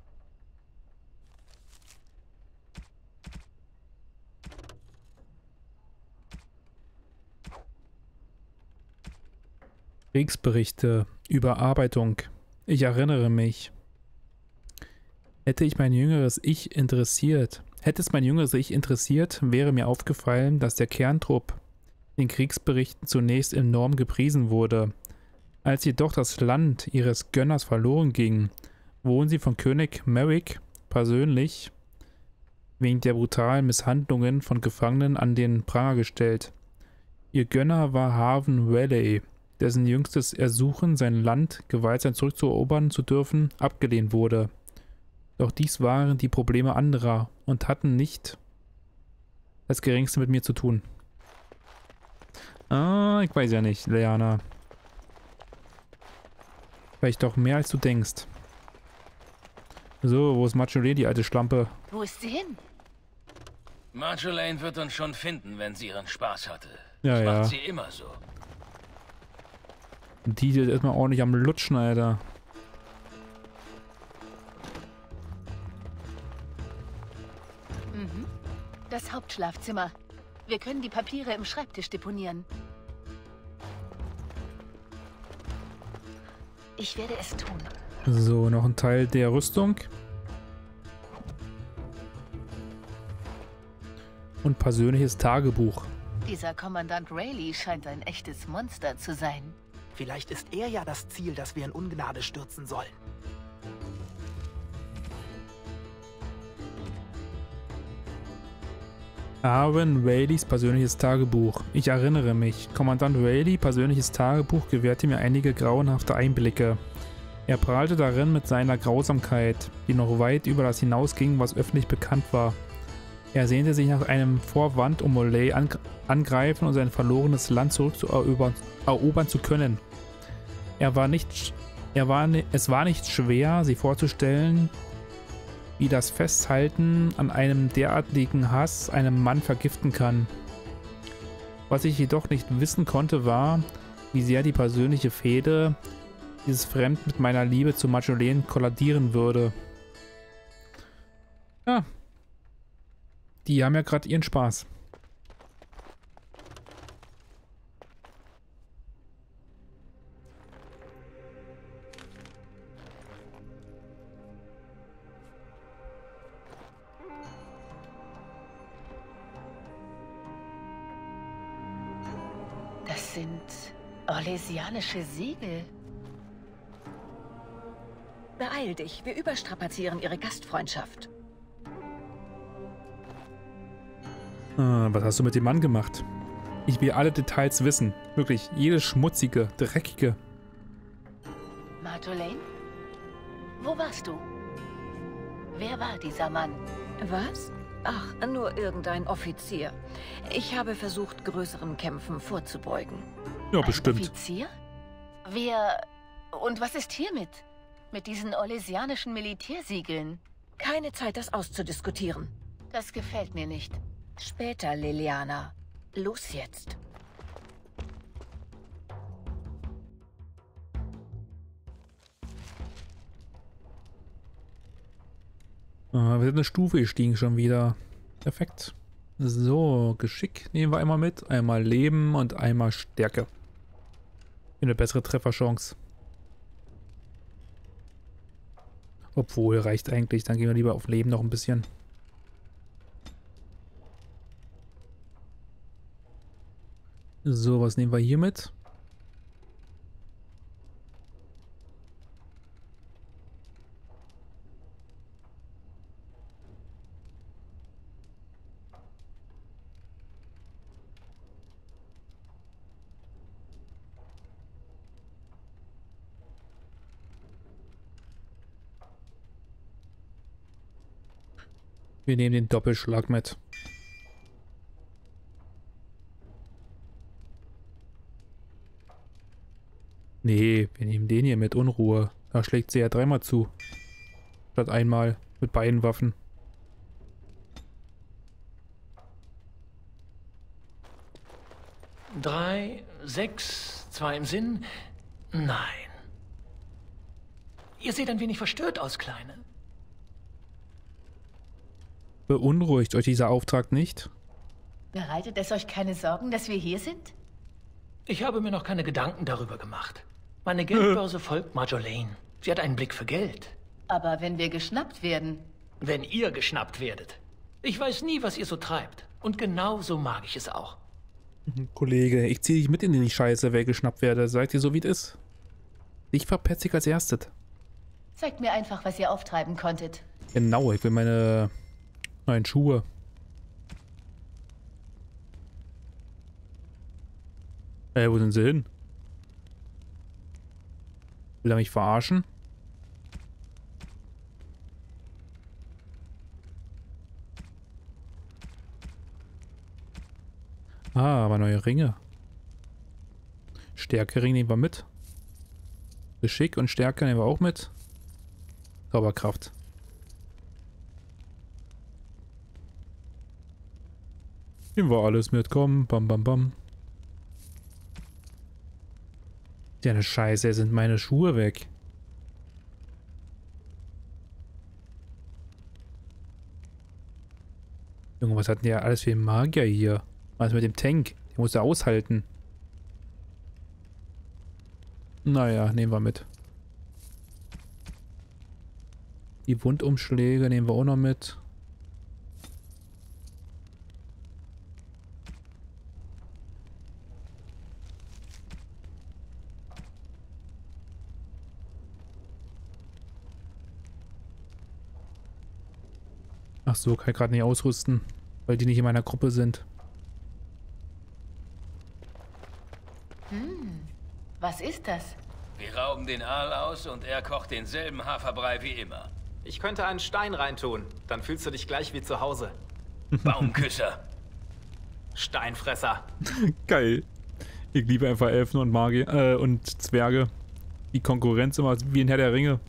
Kriegsberichte, Überarbeitung. Ich erinnere mich. Hätte ich mein jüngeres Ich interessiert, hätte es mein jüngeres Ich interessiert, wäre mir aufgefallen, dass der Kerntrupp in Kriegsberichten zunächst enorm gepriesen wurde. Als jedoch das Land ihres Gönners verloren ging, wurden sie von König Merrick persönlich wegen der brutalen Misshandlungen von Gefangenen an den Pranger gestellt. Ihr Gönner war Haven Valley, dessen jüngstes Ersuchen, sein Land gewaltsam zurückzuerobern zu dürfen, abgelehnt wurde. Doch dies waren die Probleme anderer und hatten nicht das Geringste mit mir zu tun. Ah, ich weiß ja nicht, Leana. Vielleicht doch mehr als du denkst. So, wo ist Marjorie, die alte Schlampe? Wo ist sie hin? Marjolaine wird uns schon finden, wenn sie ihren Spaß hatte. Ja, das ja. macht sie immer so. Die ist erstmal ordentlich am Lutschen, Alter. Mhm. Das Hauptschlafzimmer. Wir können die Papiere im Schreibtisch deponieren. Ich werde es tun. So, noch ein Teil der Rüstung. Und persönliches Tagebuch. Dieser Kommandant Rayleigh scheint ein echtes Monster zu sein. Vielleicht ist er ja das Ziel, das wir in Ungnade stürzen sollen. Arwen Rayleighs persönliches Tagebuch. Ich erinnere mich. Kommandant Rayleigh persönliches Tagebuch gewährte mir einige grauenhafte Einblicke. Er prahlte darin mit seiner Grausamkeit, die noch weit über das hinausging, was öffentlich bekannt war. Er sehnte sich nach einem Vorwand, um Molay ang angreifen und sein verlorenes Land zurückzuerobern erobern zu können. Er war nicht, er war, es war nicht schwer, sich vorzustellen, wie das Festhalten an einem derartigen Hass einen Mann vergiften kann. Was ich jedoch nicht wissen konnte, war, wie sehr die persönliche Fehde dieses Fremd mit meiner Liebe zu Marjolaine kolladieren würde. Ja. Die haben ja gerade ihren Spaß. Das sind orlesianische Siegel. Beeil dich, wir überstrapazieren ihre Gastfreundschaft. Ah, was hast du mit dem Mann gemacht? Ich will alle Details wissen. Wirklich, jedes schmutzige, dreckige. Marjolaine? Wo warst du? Wer war dieser Mann? Was? Ach, nur irgendein Offizier. Ich habe versucht, größeren Kämpfen vorzubeugen. Ja, Ein bestimmt. Offizier? Wer... Und was ist hiermit? Mit diesen orlesianischen Militärsiegeln? Keine Zeit, das auszudiskutieren. Das gefällt mir nicht. Später, Leliana. Los jetzt. Ah, wir sind eine Stufe gestiegen schon wieder. Perfekt. So, Geschick nehmen wir einmal mit. Einmal Leben und einmal Stärke. Eine bessere Trefferchance. Obwohl, reicht eigentlich. Dann gehen wir lieber auf Leben noch ein bisschen. So, was nehmen wir hier mit? Wir nehmen den Doppelschlag mit. Nee, wir nehmen den hier mit Unruhe. Da schlägt sie ja dreimal zu. Statt einmal mit beiden Waffen. Drei, sechs, zwei im Sinn. Nein. Ihr seht ein wenig verstört aus, Kleine. Beunruhigt euch dieser Auftrag nicht? Bereitet es euch keine Sorgen, dass wir hier sind? Ich habe mir noch keine Gedanken darüber gemacht. Meine Geldbörse folgt Marjolaine. Sie hat einen Blick für Geld. Aber wenn wir geschnappt werden... Wenn ihr geschnappt werdet. Ich weiß nie, was ihr so treibt. Und genau so mag ich es auch. Kollege, ich ziehe dich mit in die Scheiße, wer geschnappt werde. Seid ihr so, wie es ist? Ich verpetze ich als erstes. Zeigt mir einfach, was ihr auftreiben konntet. Genau, ich will meine neuen Schuhe. Ey, wo sind sie hin? Will er mich verarschen? Ah, aber neue Ringe. Stärkering nehmen wir mit. Geschick und Stärke nehmen wir auch mit. Zauberkraft. Nehmen wir alles mit. Komm, bam, bam, bam. Ja, eine Scheiße, sind meine Schuhe weg. Junge, was hat denn der alles für ein Magier hier? Was mit dem Tank? Den muss er aushalten. Naja, nehmen wir mit. Die Wundumschläge nehmen wir auch noch mit. Ach so, kann ich gerade nicht ausrüsten, weil die nicht in meiner Gruppe sind. Hm, was ist das? Wir rauben den Aal aus und er kocht denselben Haferbrei wie immer. Ich könnte einen Stein reintun, dann fühlst du dich gleich wie zu Hause. Baumküsser. Steinfresser. Geil. Ich liebe einfach Elfen und Magier äh, und Zwerge. Die Konkurrenz immer wie ein Herr der Ringe.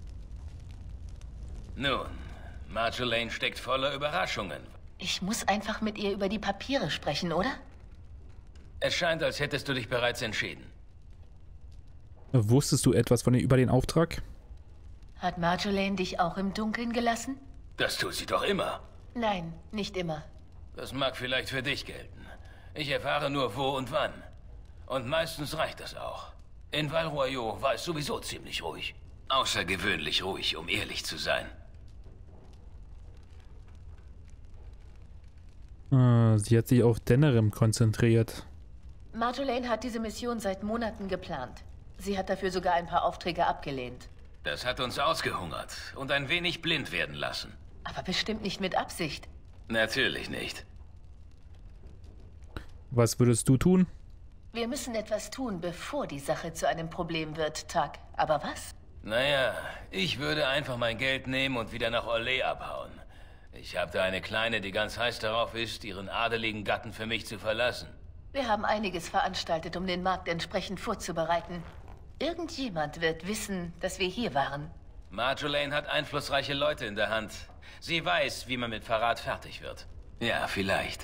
Nun, Marjolaine steckt voller Überraschungen. Ich muss einfach mit ihr über die Papiere sprechen, oder? Es scheint, als hättest du dich bereits entschieden. Wusstest du etwas von über den Auftrag? Hat Marjolaine dich auch im Dunkeln gelassen? Das tut sie doch immer. Nein, nicht immer. Das mag vielleicht für dich gelten. Ich erfahre nur wo und wann. Und meistens reicht das auch. In Val Royeaux war es sowieso ziemlich ruhig. Außergewöhnlich ruhig, um ehrlich zu sein. Ah, sie hat sich auf Denerim konzentriert. Marjolaine hat diese Mission seit Monaten geplant. Sie hat dafür sogar ein paar Aufträge abgelehnt. Das hat uns ausgehungert und ein wenig blind werden lassen. Aber bestimmt nicht mit Absicht. Natürlich nicht. Was würdest du tun? Wir müssen etwas tun, bevor die Sache zu einem Problem wird, Tag. Aber was? Naja, ich würde einfach mein Geld nehmen und wieder nach Orlais abhauen. Ich habe da eine Kleine, die ganz heiß darauf ist, ihren adeligen Gatten für mich zu verlassen. Wir haben einiges veranstaltet, um den Markt entsprechend vorzubereiten. Irgendjemand wird wissen, dass wir hier waren. Marjolaine hat einflussreiche Leute in der Hand. Sie weiß, wie man mit Verrat fertig wird. Ja, vielleicht.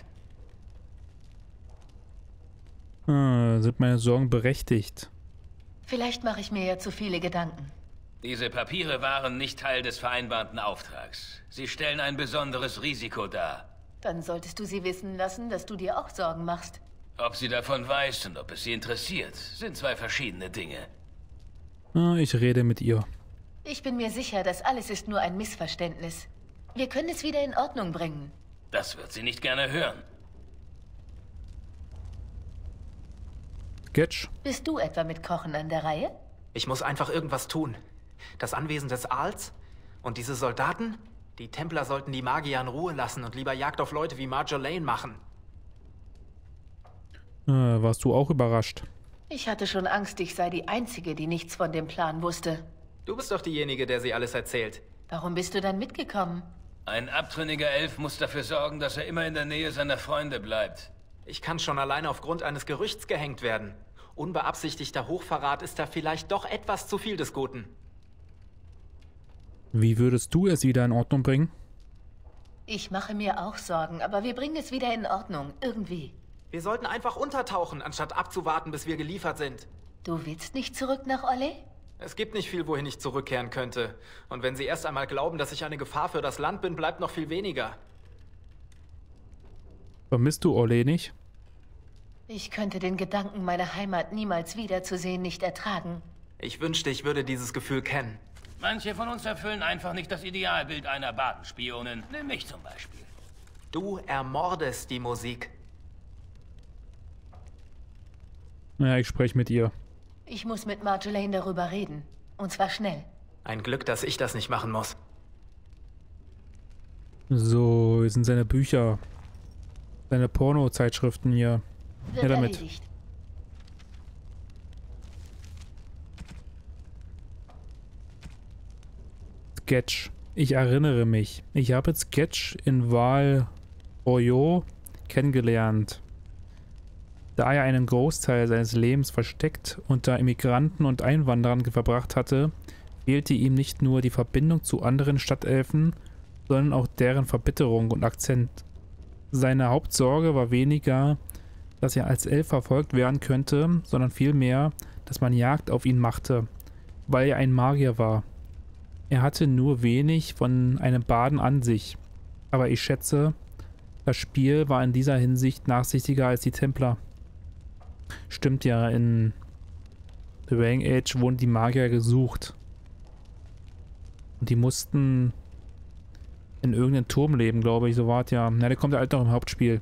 Ah, sind meine Sorgen berechtigt? Vielleicht mache ich mir ja zu viele Gedanken. Diese Papiere waren nicht Teil des vereinbarten Auftrags. Sie stellen ein besonderes Risiko dar. Dann solltest du sie wissen lassen, dass du dir auch Sorgen machst. Ob sie davon weiß und ob es sie interessiert, sind zwei verschiedene Dinge. Ah, ich rede mit ihr. Ich bin mir sicher, das alles ist nur ein Missverständnis. Wir können es wieder in Ordnung bringen. Das wird sie nicht gerne hören. Sketch? Bist du etwa mit Kochen an der Reihe? Ich muss einfach irgendwas tun. Das Anwesen des Aals und diese Soldaten? Die Templer sollten die Magier in Ruhe lassen und lieber Jagd auf Leute wie Marjolaine machen. Äh, warst du auch überrascht? Ich hatte schon Angst, ich sei die Einzige, die nichts von dem Plan wusste. Du bist doch diejenige, der sie alles erzählt. Warum bist du dann mitgekommen? Ein abtrünniger Elf muss dafür sorgen, dass er immer in der Nähe seiner Freunde bleibt. Ich kann schon alleine aufgrund eines Gerüchts gehängt werden. Unbeabsichtigter Hochverrat ist da vielleicht doch etwas zu viel des Guten. Wie würdest du es wieder in Ordnung bringen? Ich mache mir auch Sorgen, aber wir bringen es wieder in Ordnung, irgendwie. Wir sollten einfach untertauchen, anstatt abzuwarten, bis wir geliefert sind. Du willst nicht zurück nach Orlais? Es gibt nicht viel, wohin ich zurückkehren könnte. Und wenn sie erst einmal glauben, dass ich eine Gefahr für das Land bin, bleibt noch viel weniger. Vermisst du Orlais nicht? Ich könnte den Gedanken, meine Heimat niemals wiederzusehen, nicht ertragen. Ich wünschte, ich würde dieses Gefühl kennen. Manche von uns erfüllen einfach nicht das Idealbild einer Badenspionin. Nimm mich zum Beispiel. Du ermordest die Musik. Ja, ich spreche mit ihr. Ich muss mit Marjolaine darüber reden. Und zwar schnell. Ein Glück, dass ich das nicht machen muss. So, hier sind seine Bücher. Seine Porno-Zeitschriften hier. Wird Ja, damit. erledigt. Sketch. Ich erinnere mich. Ich habe Sketch in Val Royeaux kennengelernt. Da er einen Großteil seines Lebens versteckt unter Immigranten und Einwanderern verbracht hatte, fehlte ihm nicht nur die Verbindung zu anderen Stadtelfen, sondern auch deren Verbitterung und Akzent. Seine Hauptsorge war weniger, dass er als Elf verfolgt werden könnte, sondern vielmehr, dass man Jagd auf ihn machte, weil er ein Magier war. Er hatte nur wenig von einem Baden an sich, aber ich schätze, das Spiel war in dieser Hinsicht nachsichtiger als die Templer. Stimmt ja, in The Wang Age wurden die Magier gesucht. Und die mussten in irgendeinem Turm leben, glaube ich, so war es ja. Na, der kommt ja halt noch im Hauptspiel.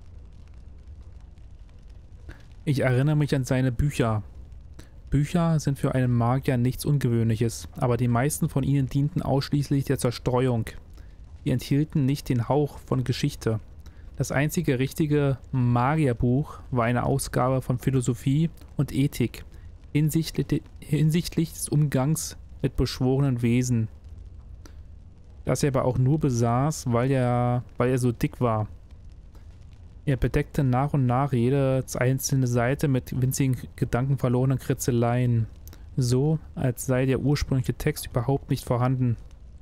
Ich erinnere mich an seine Bücher. Bücher sind für einen Magier nichts Ungewöhnliches, aber die meisten von ihnen dienten ausschließlich der Zerstreuung. Sie enthielten nicht den Hauch von Geschichte. Das einzige richtige Magierbuch war eine Ausgabe von Philosophie und Ethik hinsichtlich, hinsichtlich des Umgangs mit beschworenen Wesen. das er aber auch nur besaß, weil er, weil er so dick war. Er bedeckte nach und nach jede einzelne Seite mit winzigen gedankenverlorenen Kritzeleien, so als sei der ursprüngliche Text überhaupt nicht vorhanden.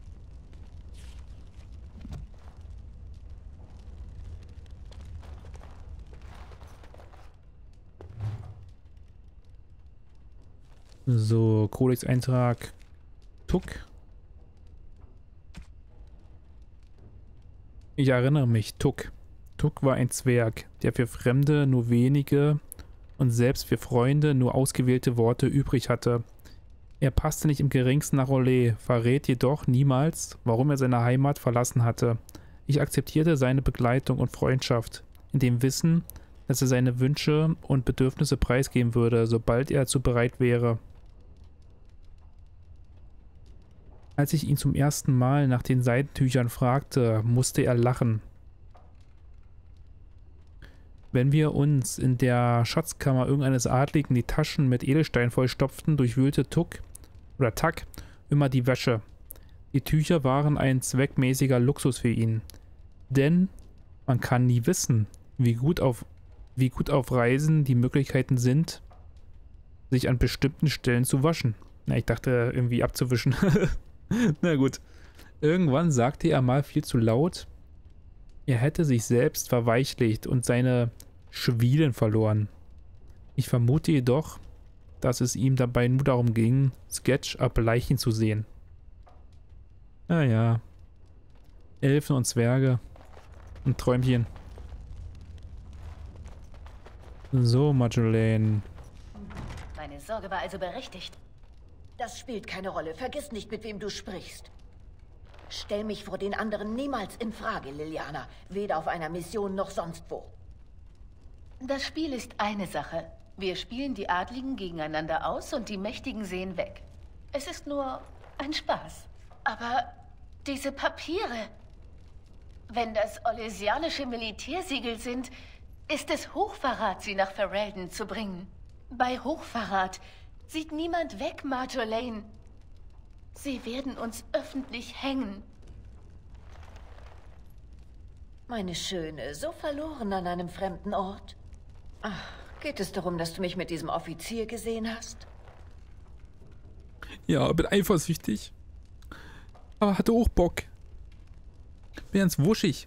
So, Codex-Eintrag Tuck. Ich erinnere mich, Tuck. Tuck war ein Zwerg, der für Fremde nur wenige und selbst für Freunde nur ausgewählte Worte übrig hatte. Er passte nicht im geringsten nach Orlais, verrät jedoch niemals, warum er seine Heimat verlassen hatte. Ich akzeptierte seine Begleitung und Freundschaft, in dem Wissen, dass er seine Wünsche und Bedürfnisse preisgeben würde, sobald er dazu bereit wäre. Als ich ihn zum ersten Mal nach den Seidentüchern fragte, musste er lachen. Wenn wir uns in der Schatzkammer irgendeines Adligen die Taschen mit Edelstein vollstopften, durchwühlte Tuck oder Tuck immer die Wäsche. Die Tücher waren ein zweckmäßiger Luxus für ihn. Denn man kann nie wissen, wie gut auf, wie gut auf Reisen die Möglichkeiten sind, sich an bestimmten Stellen zu waschen. Na, ich dachte irgendwie abzuwischen. Na gut. Irgendwann sagte er mal viel zu laut, er hätte sich selbst verweichlicht und seine Schwielen verloren. Ich vermute jedoch, dass es ihm dabei nur darum ging, Sketch erbleichen zu sehen. Naja. Elfen und Zwerge. Ein Träumchen. So, Marjolaine. Meine Sorge war also berechtigt. Das spielt keine Rolle. Vergiss nicht, mit wem du sprichst. Stell mich vor den anderen niemals in Frage, Liliana. Weder auf einer Mission noch sonst wo. Das Spiel ist eine Sache. Wir spielen die Adligen gegeneinander aus und die Mächtigen sehen weg. Es ist nur ein Spaß. Aber diese Papiere... Wenn das orlesianische Militärsiegel sind, ist es Hochverrat, sie nach Ferelden zu bringen. Bei Hochverrat sieht niemand weg, Marjolaine. Sie werden uns öffentlich hängen. Meine Schöne, so verloren an einem fremden Ort. Ach, geht es darum, dass du mich mit diesem Offizier gesehen hast? Ja, bin eifersüchtig. Aber hatte auch Bock. Bin ganz wuschig.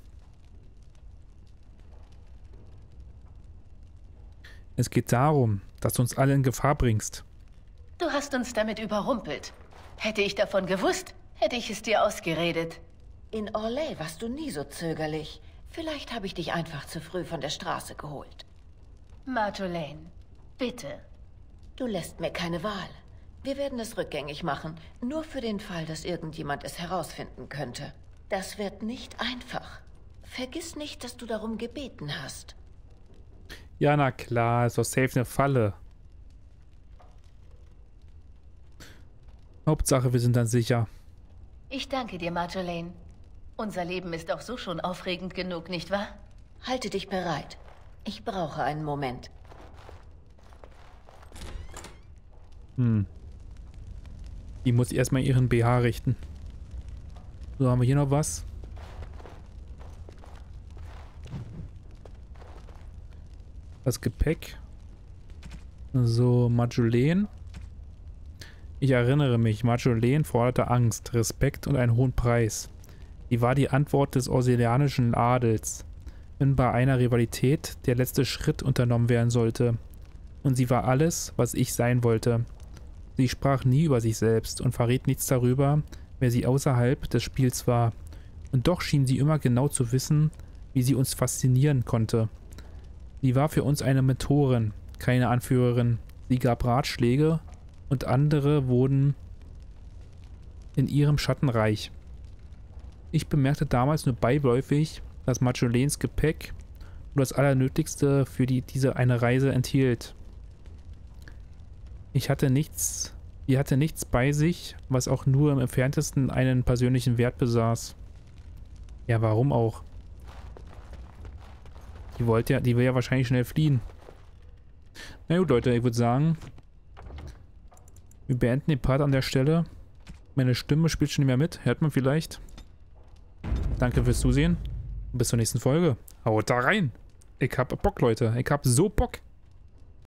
Es geht darum, dass du uns alle in Gefahr bringst. Du hast uns damit überrumpelt. Hätte ich davon gewusst, hätte ich es dir ausgeredet. In Orlais warst du nie so zögerlich. Vielleicht habe ich dich einfach zu früh von der Straße geholt. Marjolaine, bitte. Du lässt mir keine Wahl. Wir werden es rückgängig machen, nur für den Fall, dass irgendjemand es herausfinden könnte. Das wird nicht einfach. Vergiss nicht, dass du darum gebeten hast. Ja, na klar, ist doch safe eine Falle. Hauptsache, wir sind dann sicher. Ich danke dir, Marjolaine. Unser Leben ist auch so schon aufregend genug, nicht wahr? Halte dich bereit. Ich brauche einen Moment. Hm. Die muss erstmal ihren B H richten. So, haben wir hier noch was? Das Gepäck. So, Marjolaine. Ich erinnere mich, Marjolaine forderte Angst, Respekt und einen hohen Preis. Die war die Antwort des orselianischen Adels, wenn bei einer Rivalität der letzte Schritt unternommen werden sollte. Und sie war alles, was ich sein wollte. Sie sprach nie über sich selbst und verriet nichts darüber, wer sie außerhalb des Spiels war. Und doch schien sie immer genau zu wissen, wie sie uns faszinieren konnte. Sie war für uns eine Mentorin, keine Anführerin. Sie gab Ratschläge und andere wurden in ihrem Schatten reich. Ich bemerkte damals nur beiläufig, dass Marjolaines Gepäck nur das Allernötigste für die, diese eine Reise enthielt. Ich hatte nichts, sie hatte nichts bei sich, was auch nur im entferntesten einen persönlichen Wert besaß. Ja, warum auch? Die wollte ja, die will ja wahrscheinlich schnell fliehen. Na gut, Leute, ich würde sagen, wir beenden den Part an der Stelle. Meine Stimme spielt schon nicht mehr mit, hört man vielleicht. danke fürs Zusehen. Bis zur nächsten Folge. Haut da rein. Ich hab Bock, Leute. Ich hab so Bock.